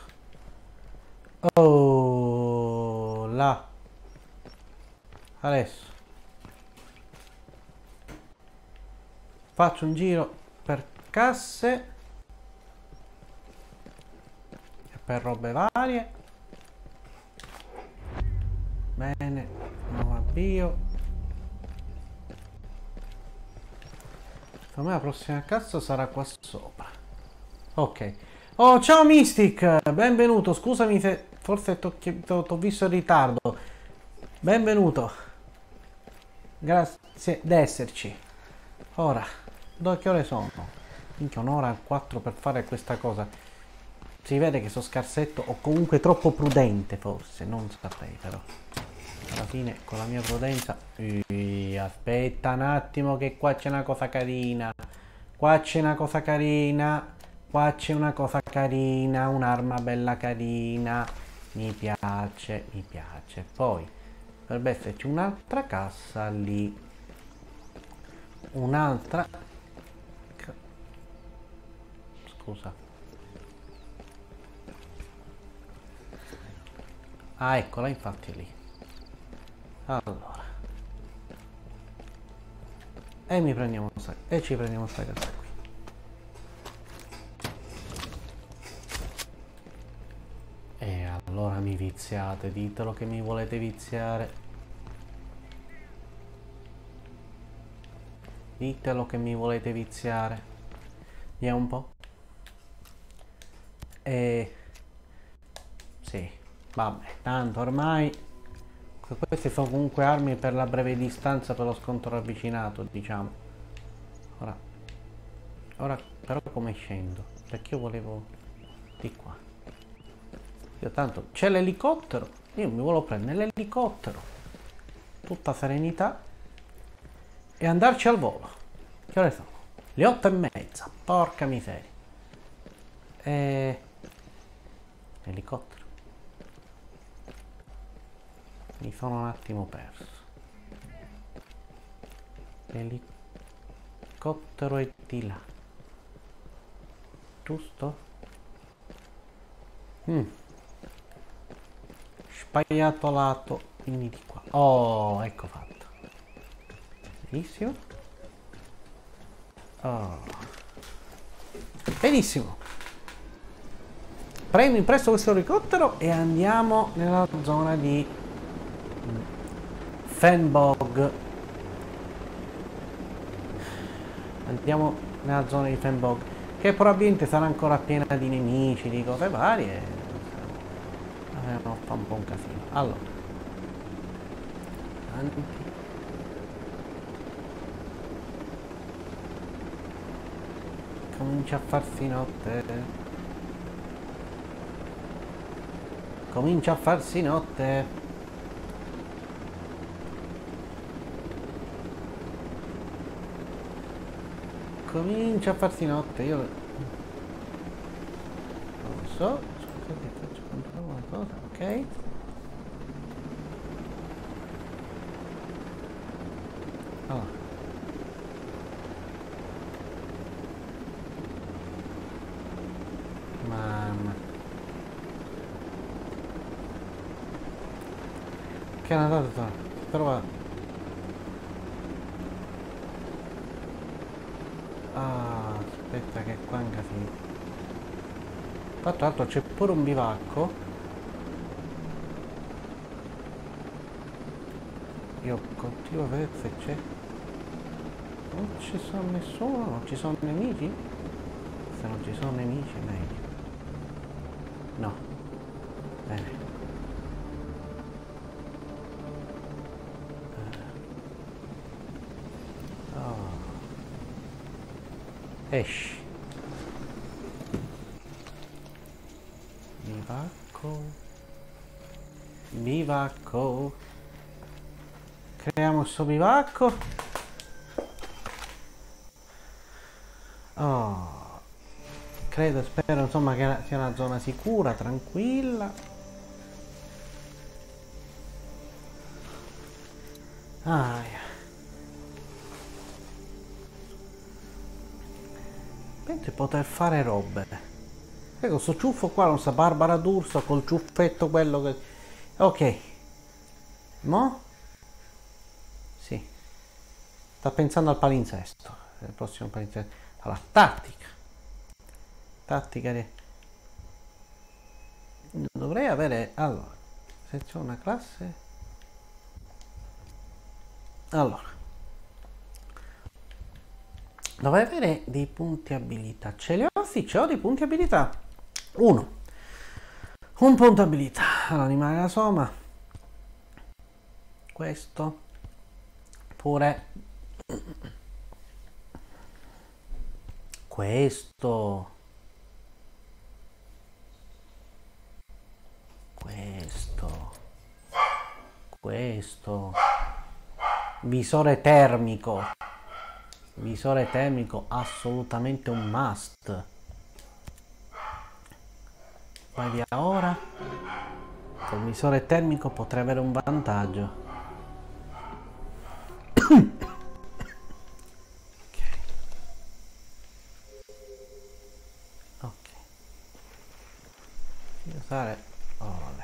Oh, là. Adesso faccio un giro per casse e per robe varie. Bene, non avvio. Per me la prossima cassa sarà qua sopra. Ok. Oh, ciao Mystic, benvenuto. Scusami se forse t'ho visto in ritardo. Benvenuto. Grazie d'esserci. Ora, che ore sono? Minchia, un'ora e 4 per fare questa cosa. Si vede che sono scarsetto o comunque troppo prudente forse, non saprei però. Alla fine con la mia prudenza... aspetta un attimo che qua c'è una cosa carina. Qua c'è una cosa carina. Qua c'è una cosa carina, un'arma bella carina. Mi piace, mi piace. Poi dovrebbe esserci un'altra cassa lì. Un'altra... Scusa. Ah, eccola, infatti lì. Allora. E mi prendiamo e ci prendiamo sta cassa qui. E allora mi viziate, ditelo che mi volete viziare. Ditelo che mi volete viziare. Vediamo un po'. Sì, vabbè, tanto ormai queste sono comunque armi per la breve distanza, per lo scontro ravvicinato, diciamo. Ora però come scendo? Perché io volevo di qua. Io tanto c'è l'elicottero, io mi volevo prendere l'elicottero, tutta serenità, e andarci al volo. Che ore sono? Le 8:30, porca miseria. Elicottero. Mi sono un attimo perso. L'elicottero è di là. Giusto? Spaiatolato, quindi di qua. Oh, ecco fatto. Benissimo. Oh. Benissimo. Prendo in prestito questo elicottero e andiamo nella zona di Fennbog. Andiamo nella zona di Fennbog, che probabilmente sarà ancora piena di nemici, di cose varie. Fa un po' un casino. Allora, avanti. Comincia a farsi notte. Comincia a farsi notte. Comincia a farsi notte. Io non lo so. Scusate, faccio controllare una cosa, ok? Allora. Mamma. Che è una data, però ah, aspetta che qua è un casino. Tra l'altro c'è pure un bivacco. Io continuo a vedere se c'è. Non ci sono nessuno, non ci sono nemici? Se non ci sono nemici è meglio. No. Bene. Oh. Esci. Bivacco. Bivacco. Creiamo sto bivacco. Oh. Credo, spero insomma che sia una zona sicura, tranquilla. Penso di poter fare robe. Ecco, sto ciuffo qua, non sta Barbara D'Urso col ciuffetto quello che... Ok. Mo? Sì. Sta pensando al palinsesto. Il prossimo palinsesto. Allora, tattica. Tattica di... Dovrei avere... Allora, se c'è una classe... Allora. Dovrei avere dei punti abilità. Ce li ho? Sì, ce ho dei punti abilità. Un punto abilità. Allora, animale da soma. Questo. Pure. Questo. Questo. Visore termico. Visore termico assolutamente un must. Vai via ora. Col visore termico potrei avere un vantaggio. Ok. Devo usare... Oh, vabbè.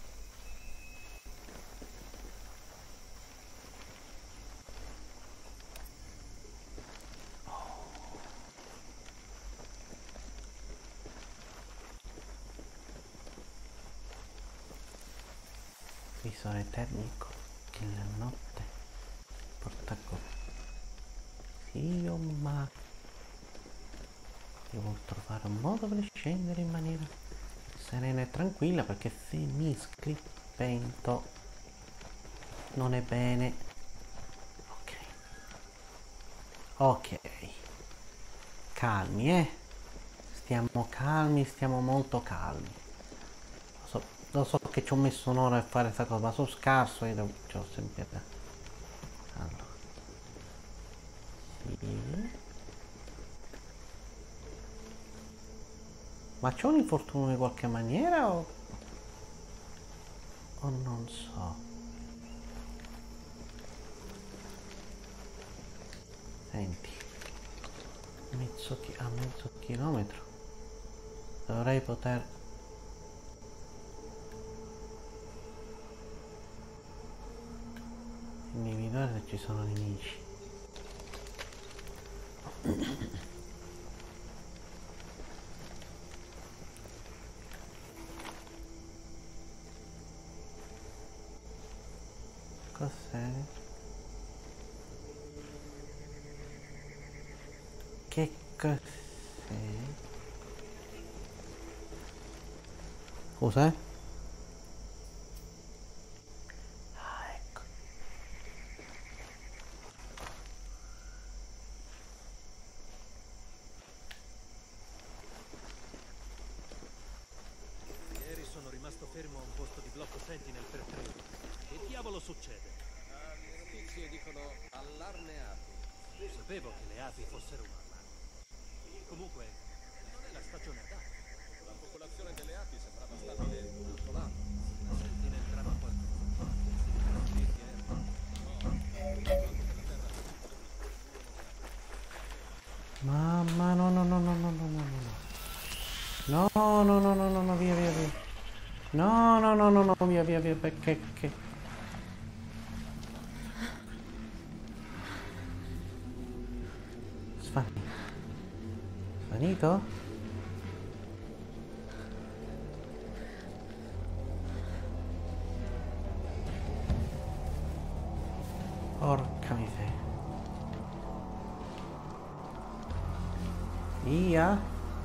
Visore termico che la notte porta con... Sì, ma devo trovare un modo per scendere in maniera serena e tranquilla, perché se mi scrippento non è bene. Ok, calmi, stiamo calmi, stiamo molto calmi. Lo so che ci ho messo un'ora a fare questa cosa, ma sono scarso e ci ho sempre... Allora. Sì. Ma c'è un infortunio in qualche maniera o non so. Senti. A mezzo chilometro. Dovrei poter... individuare se ci sono nemici. cos'è? Che cos'è? Cos'è? Ah, ecco. Ieri sono rimasto fermo a un posto di blocco Sentinel per 3 ore. Che diavolo succede? Le notizie dicono allarme api. Sapevo che le api fossero un allarme. Comunque, non è la stagione adatta. La popolazione delle api sembrava stabile tutto l'anno. Sentinel trama qualcosa. Mamma, no, no, no, no, no, no, no, no. No, no, no, no, no, no, via, via, via. No, no, no, no, no, via, via, via, perché che... Svanito. Svanito? Porca miseria. Via.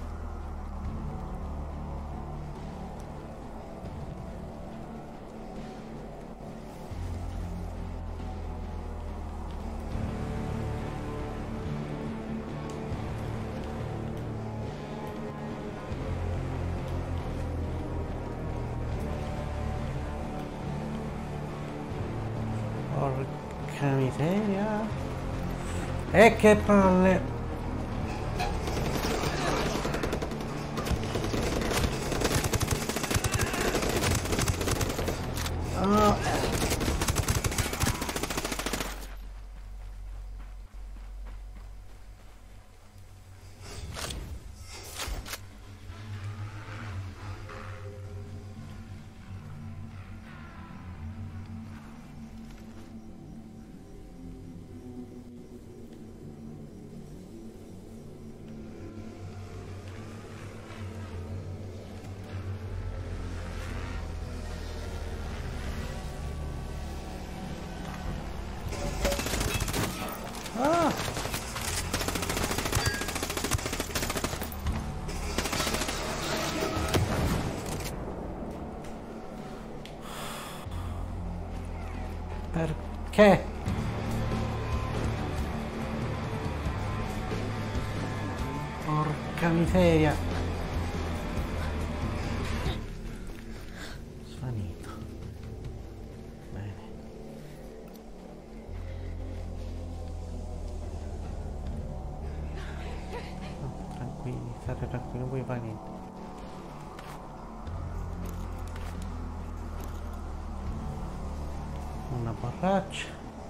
Porca miseria. E che palle. Ah. Ah. Perché? Porca miseria. Svanito. Bene. No, tranquilli, state tranquilli, non puoi fare niente. Una borraccia.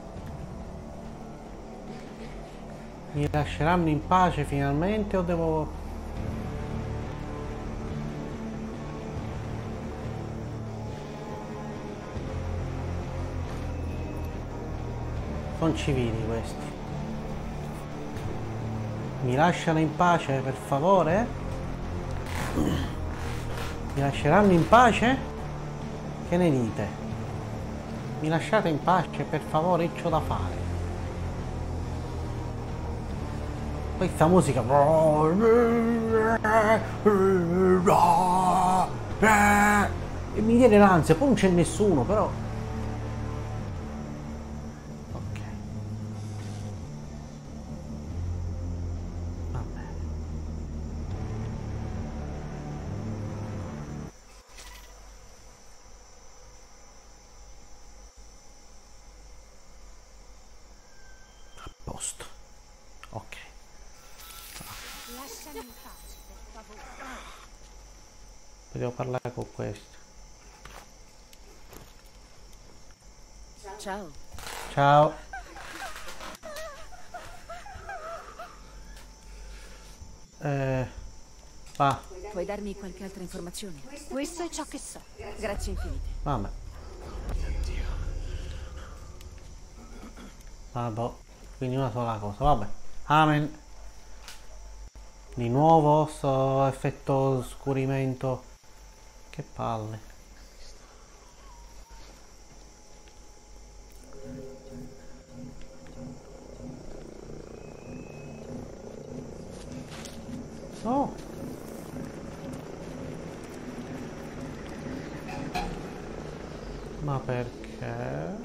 Mi lasceranno in pace finalmente o devo... Sono civili questi. Mi lasciano in pace per favore? Mi lasceranno in pace? Che ne dite? Mi lasciate in pace per favore, io c'ho da fare. Questa musica e mi viene l'ansia, poi non c'è nessuno, però. Ok. Va bene. A posto. Ok. Lasciami in pace, per favore. Devo parlare con questo. Ciao. Ciao. Va. Puoi darmi qualche altra informazione? Questo è ciò che so. Grazie infinite. Vabbè. Vabbè. Quindi una sola cosa. Vabbè. Amen. Di nuovo sto effetto scurimento. Che palle. Oh. Ma perché?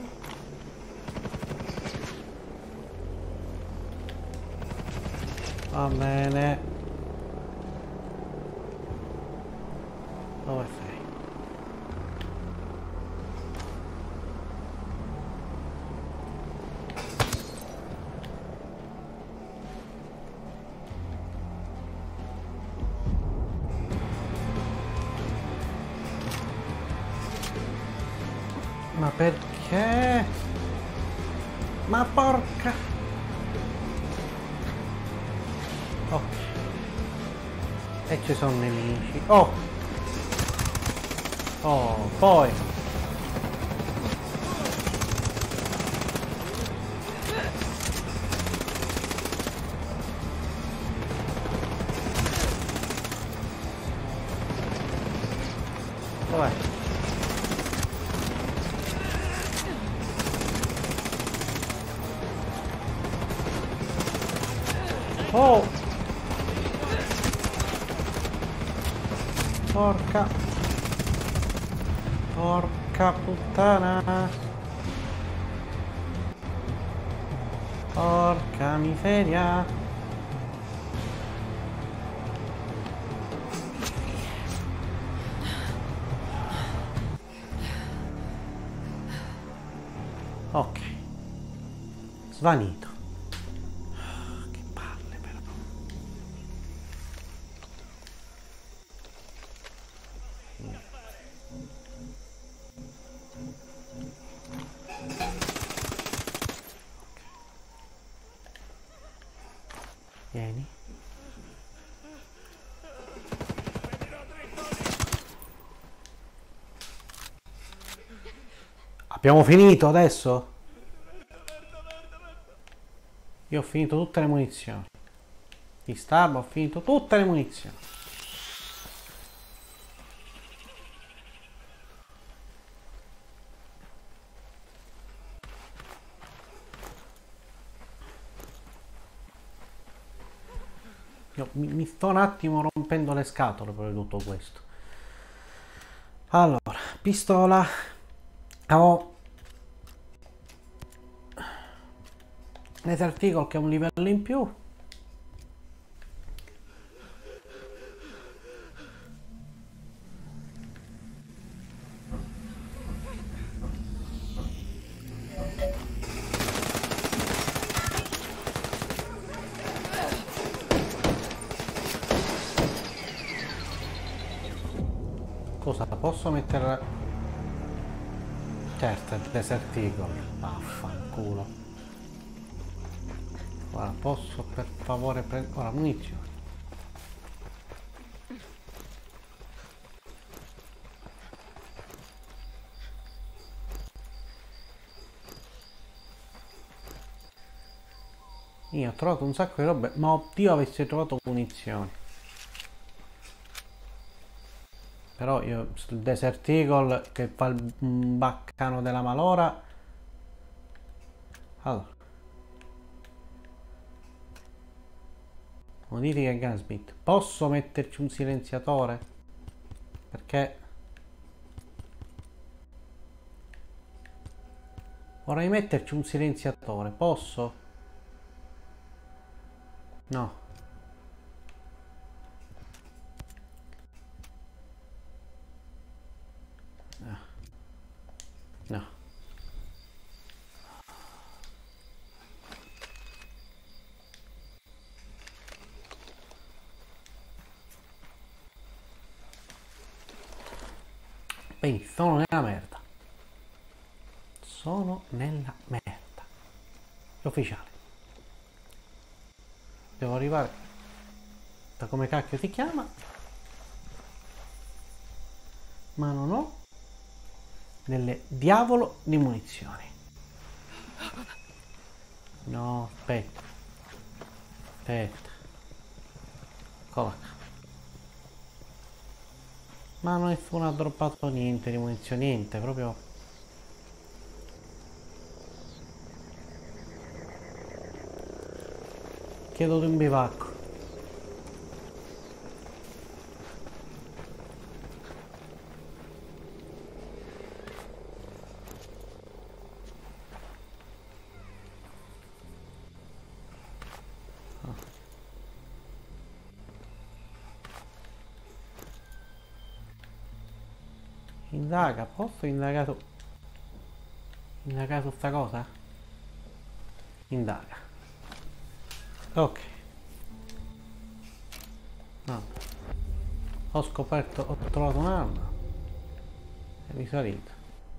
Va bene. Dove sei? Ma perché? Ma porca! Ok. E ci sono nemici. Oh! Oh, poi! Dov'è? Oh! Porca! Porca puttana! Porca miseria! Ok. Svanito. Che palle però. Vieni. Abbiamo finito adesso? Io ho finito tutte le munizioni. Di stab ho finito tutte le munizioni. Io mi sto un attimo rompendo le scatole per tutto questo. Allora, pistola. Ho Nether Eagle che è un livello in più. Cosa posso mettere? Certo, il Desert Eagle. Vaffanculo. Ora posso per favore prendere. Ora munizioni. Io ho trovato un sacco di robe, ma oddio avessi trovato munizioni. Però io sul Desert Eagle che fa il baccano della malora. Allora. Modifica Gunsmith. Posso metterci un silenziatore? Perché vorrei metterci un silenziatore. Posso? No. No. Quindi sono nella merda. Sono nella merda. È ufficiale. Devo arrivare da come cacchio si chiama. Ma non ho delle diavolo di munizioni. No, aspetta. Aspetta. Eccola qua. Ma nessuno ha droppato niente di munizioni, niente, proprio. Chiedo di un bivacco. Indaga, posso indagare su sta cosa? Indaga. Ok. No. Ho scoperto, ho trovato un'arma. È risalito.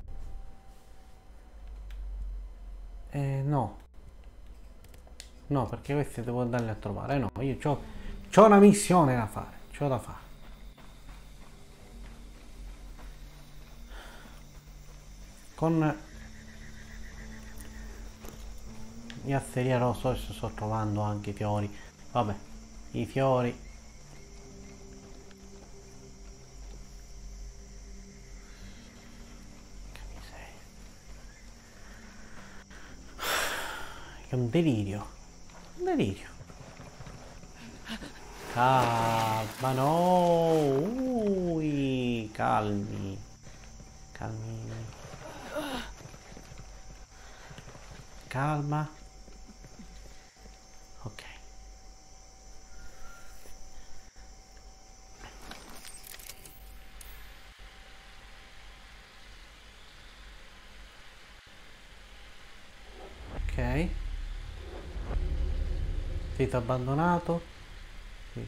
No. No, perché questi devo andarli a trovare. No, io c'ho una missione da fare. C'ho da fare. Con Iasseria rosso adesso sto trovando anche i fiori. Vabbè, i fiori. Che miseria. È un delirio. Un delirio. Calma, no. Calmi. Calmi. Calma. Ok. Ok. Sito abbandonato. Sì.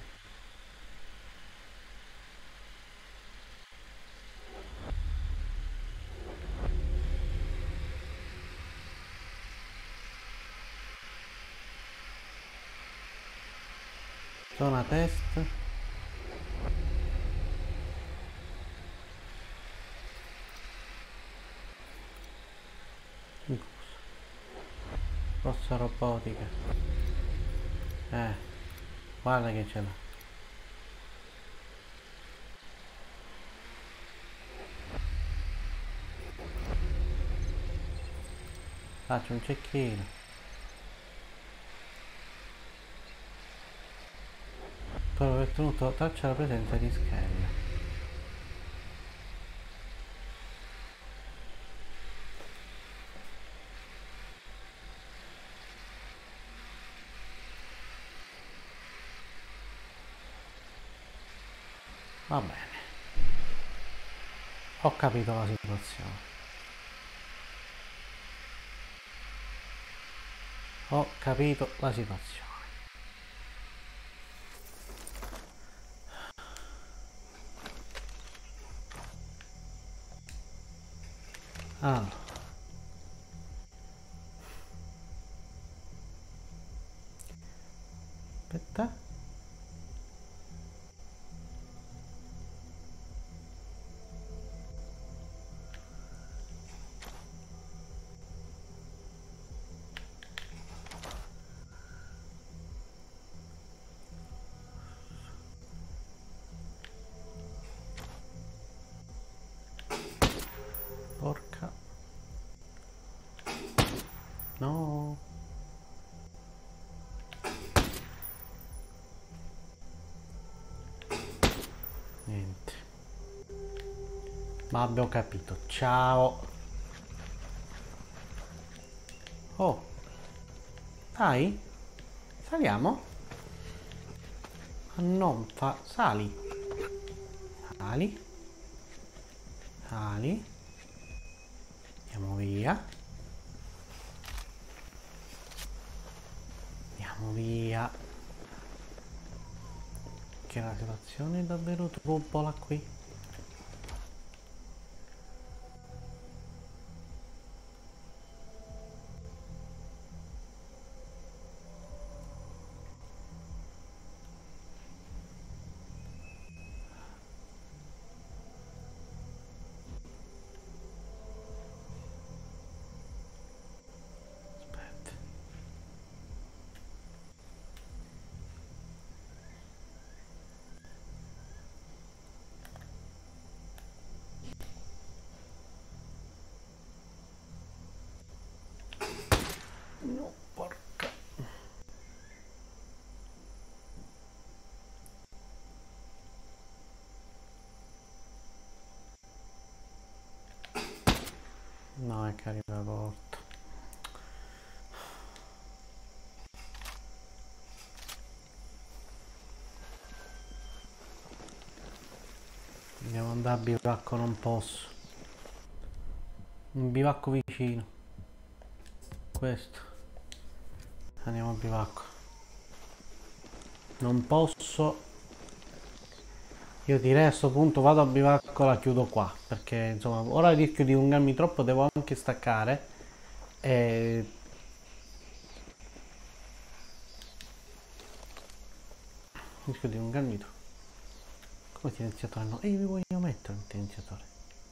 Zona test. Rossa robotica. Guarda che ce l'ha. Faccio un cecchino. Per aver tenuto traccia la presenza di schelle. Va bene. Ho capito la situazione. Ho capito la situazione. Allora. Aspetta. Porca. No. Niente. Ma abbiamo capito. Ciao. Oh. Dai. Saliamo? Ma non fa... Sali. Sali. Sali. Andiamo via. Andiamo via. Che la situazione è davvero truppola qui. No, porca. No, è che arriva la porta. Andiamo ad andare a bivacco, non posso. Un bivacco vicino. Questo. Andiamo al bivacco. Non posso. Io direi a sto punto vado al bivacco, la chiudo qua. Perché insomma ora rischio di allungarmi troppo, devo anche staccare. E... rischio di allungarmi troppo. Come silenziatore no? Mi voglio mettere un silenziatore.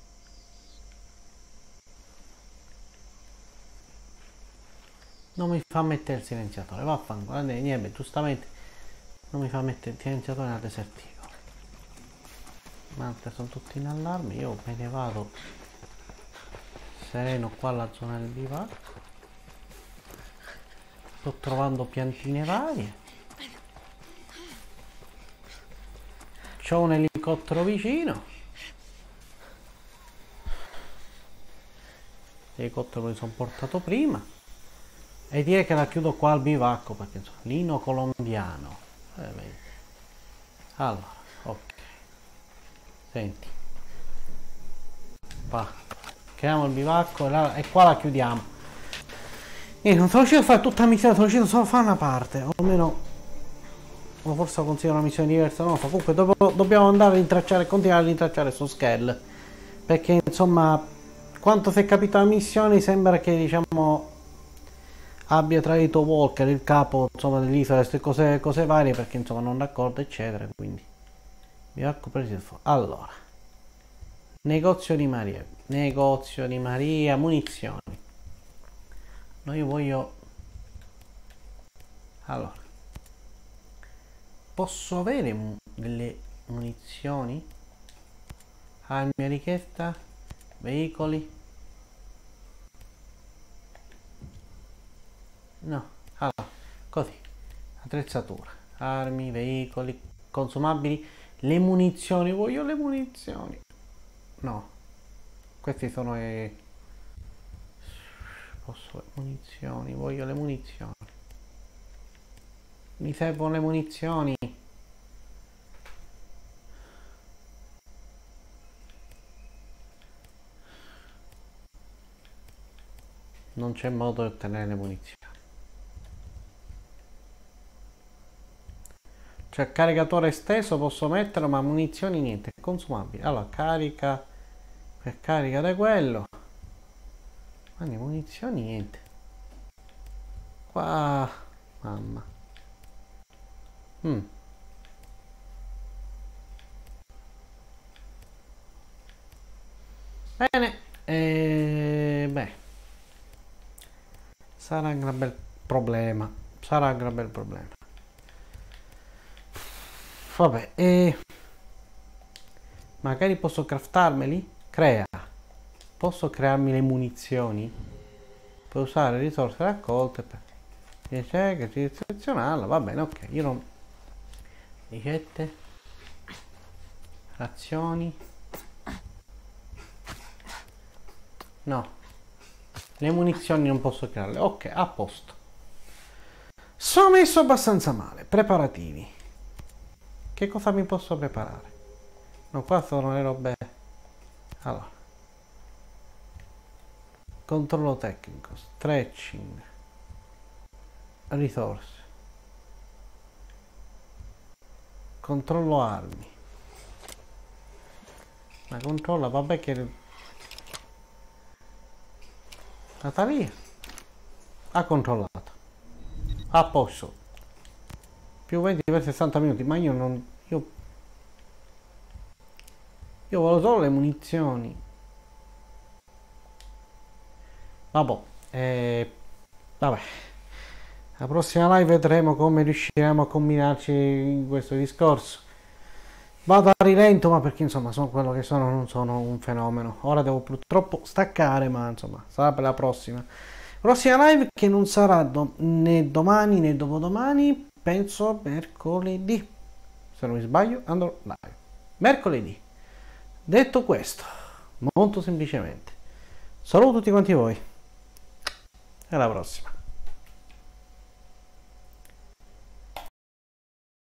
Non mi fa mettere il silenziatore, vaffanculo, niente, giustamente non mi fa mettere il silenziatore nel desertico. Ma sono tutti in allarme, io me ne vado sereno qua alla zona del bivacco. Sto trovando piantine varie. C'ho un elicottero vicino. L'elicottero me lo sono portato prima. E direi che la chiudo qua al bivacco perché insomma lino colombiano. Allora, ok. Senti. Va. Chiamiamo il bivacco e qua la chiudiamo. E non sono riuscito a fare tutta la missione, sono riuscito solo a fare una parte. O almeno. O forse ho consigliato una missione diversa. Non lo so. Comunque dobbiamo andare a rintracciare, continuare a rintracciare su Skell. Perché insomma, quanto si è capito la missione, sembra che diciamo abbia tradito Walker, il capo insomma dell'isola, queste cose varie, perché insomma non d'accordo eccetera, quindi bivacco preso il fuoco. Allora, negozio di Maria, munizioni. No, io voglio, allora, posso avere delle munizioni? Armi a richiesta, veicoli. No, allora, così, attrezzatura, armi, veicoli, consumabili, le munizioni, voglio le munizioni. No, questi sono munizioni, voglio le munizioni. Mi servono le munizioni. Non c'è modo di ottenere le munizioni. Cioè caricatore esteso posso metterlo, ma munizioni niente, consumabili. Allora carica per carica da quello. Quindi munizioni niente. Qua mamma. Bene. Beh. Sarà un gran bel problema. Sarà un gran bel problema. Vabbè, magari posso craftarmeli? Crea. Posso crearmi le munizioni? Per usare risorse raccolte per ricerca, selezionarla. Va bene, ok. Io non. Ricette. Razioni. No. Le munizioni non posso crearle. Ok, a posto. Sono messo abbastanza male. Preparativi. Che cosa mi posso preparare? No, qua sono le robe. Allora. Controllo tecnico, stretching, risorse, controllo armi. Ma controlla, vabbè che Natalia ha controllato. A posto. Più 20 per 60 minuti, ma io non. Io volevo solo le munizioni. Vabbè. Vabbè. La prossima live vedremo come riusciremo a combinarci in questo discorso. Vado a rilento, ma perché insomma sono quello che sono, non sono un fenomeno. Ora devo purtroppo staccare, ma insomma sarà per la prossima. Prossima live che non sarà né domani né dopodomani, penso mercoledì. Se non mi sbaglio andrò live. Mercoledì. Detto questo, molto semplicemente, saluto tutti quanti voi e alla prossima.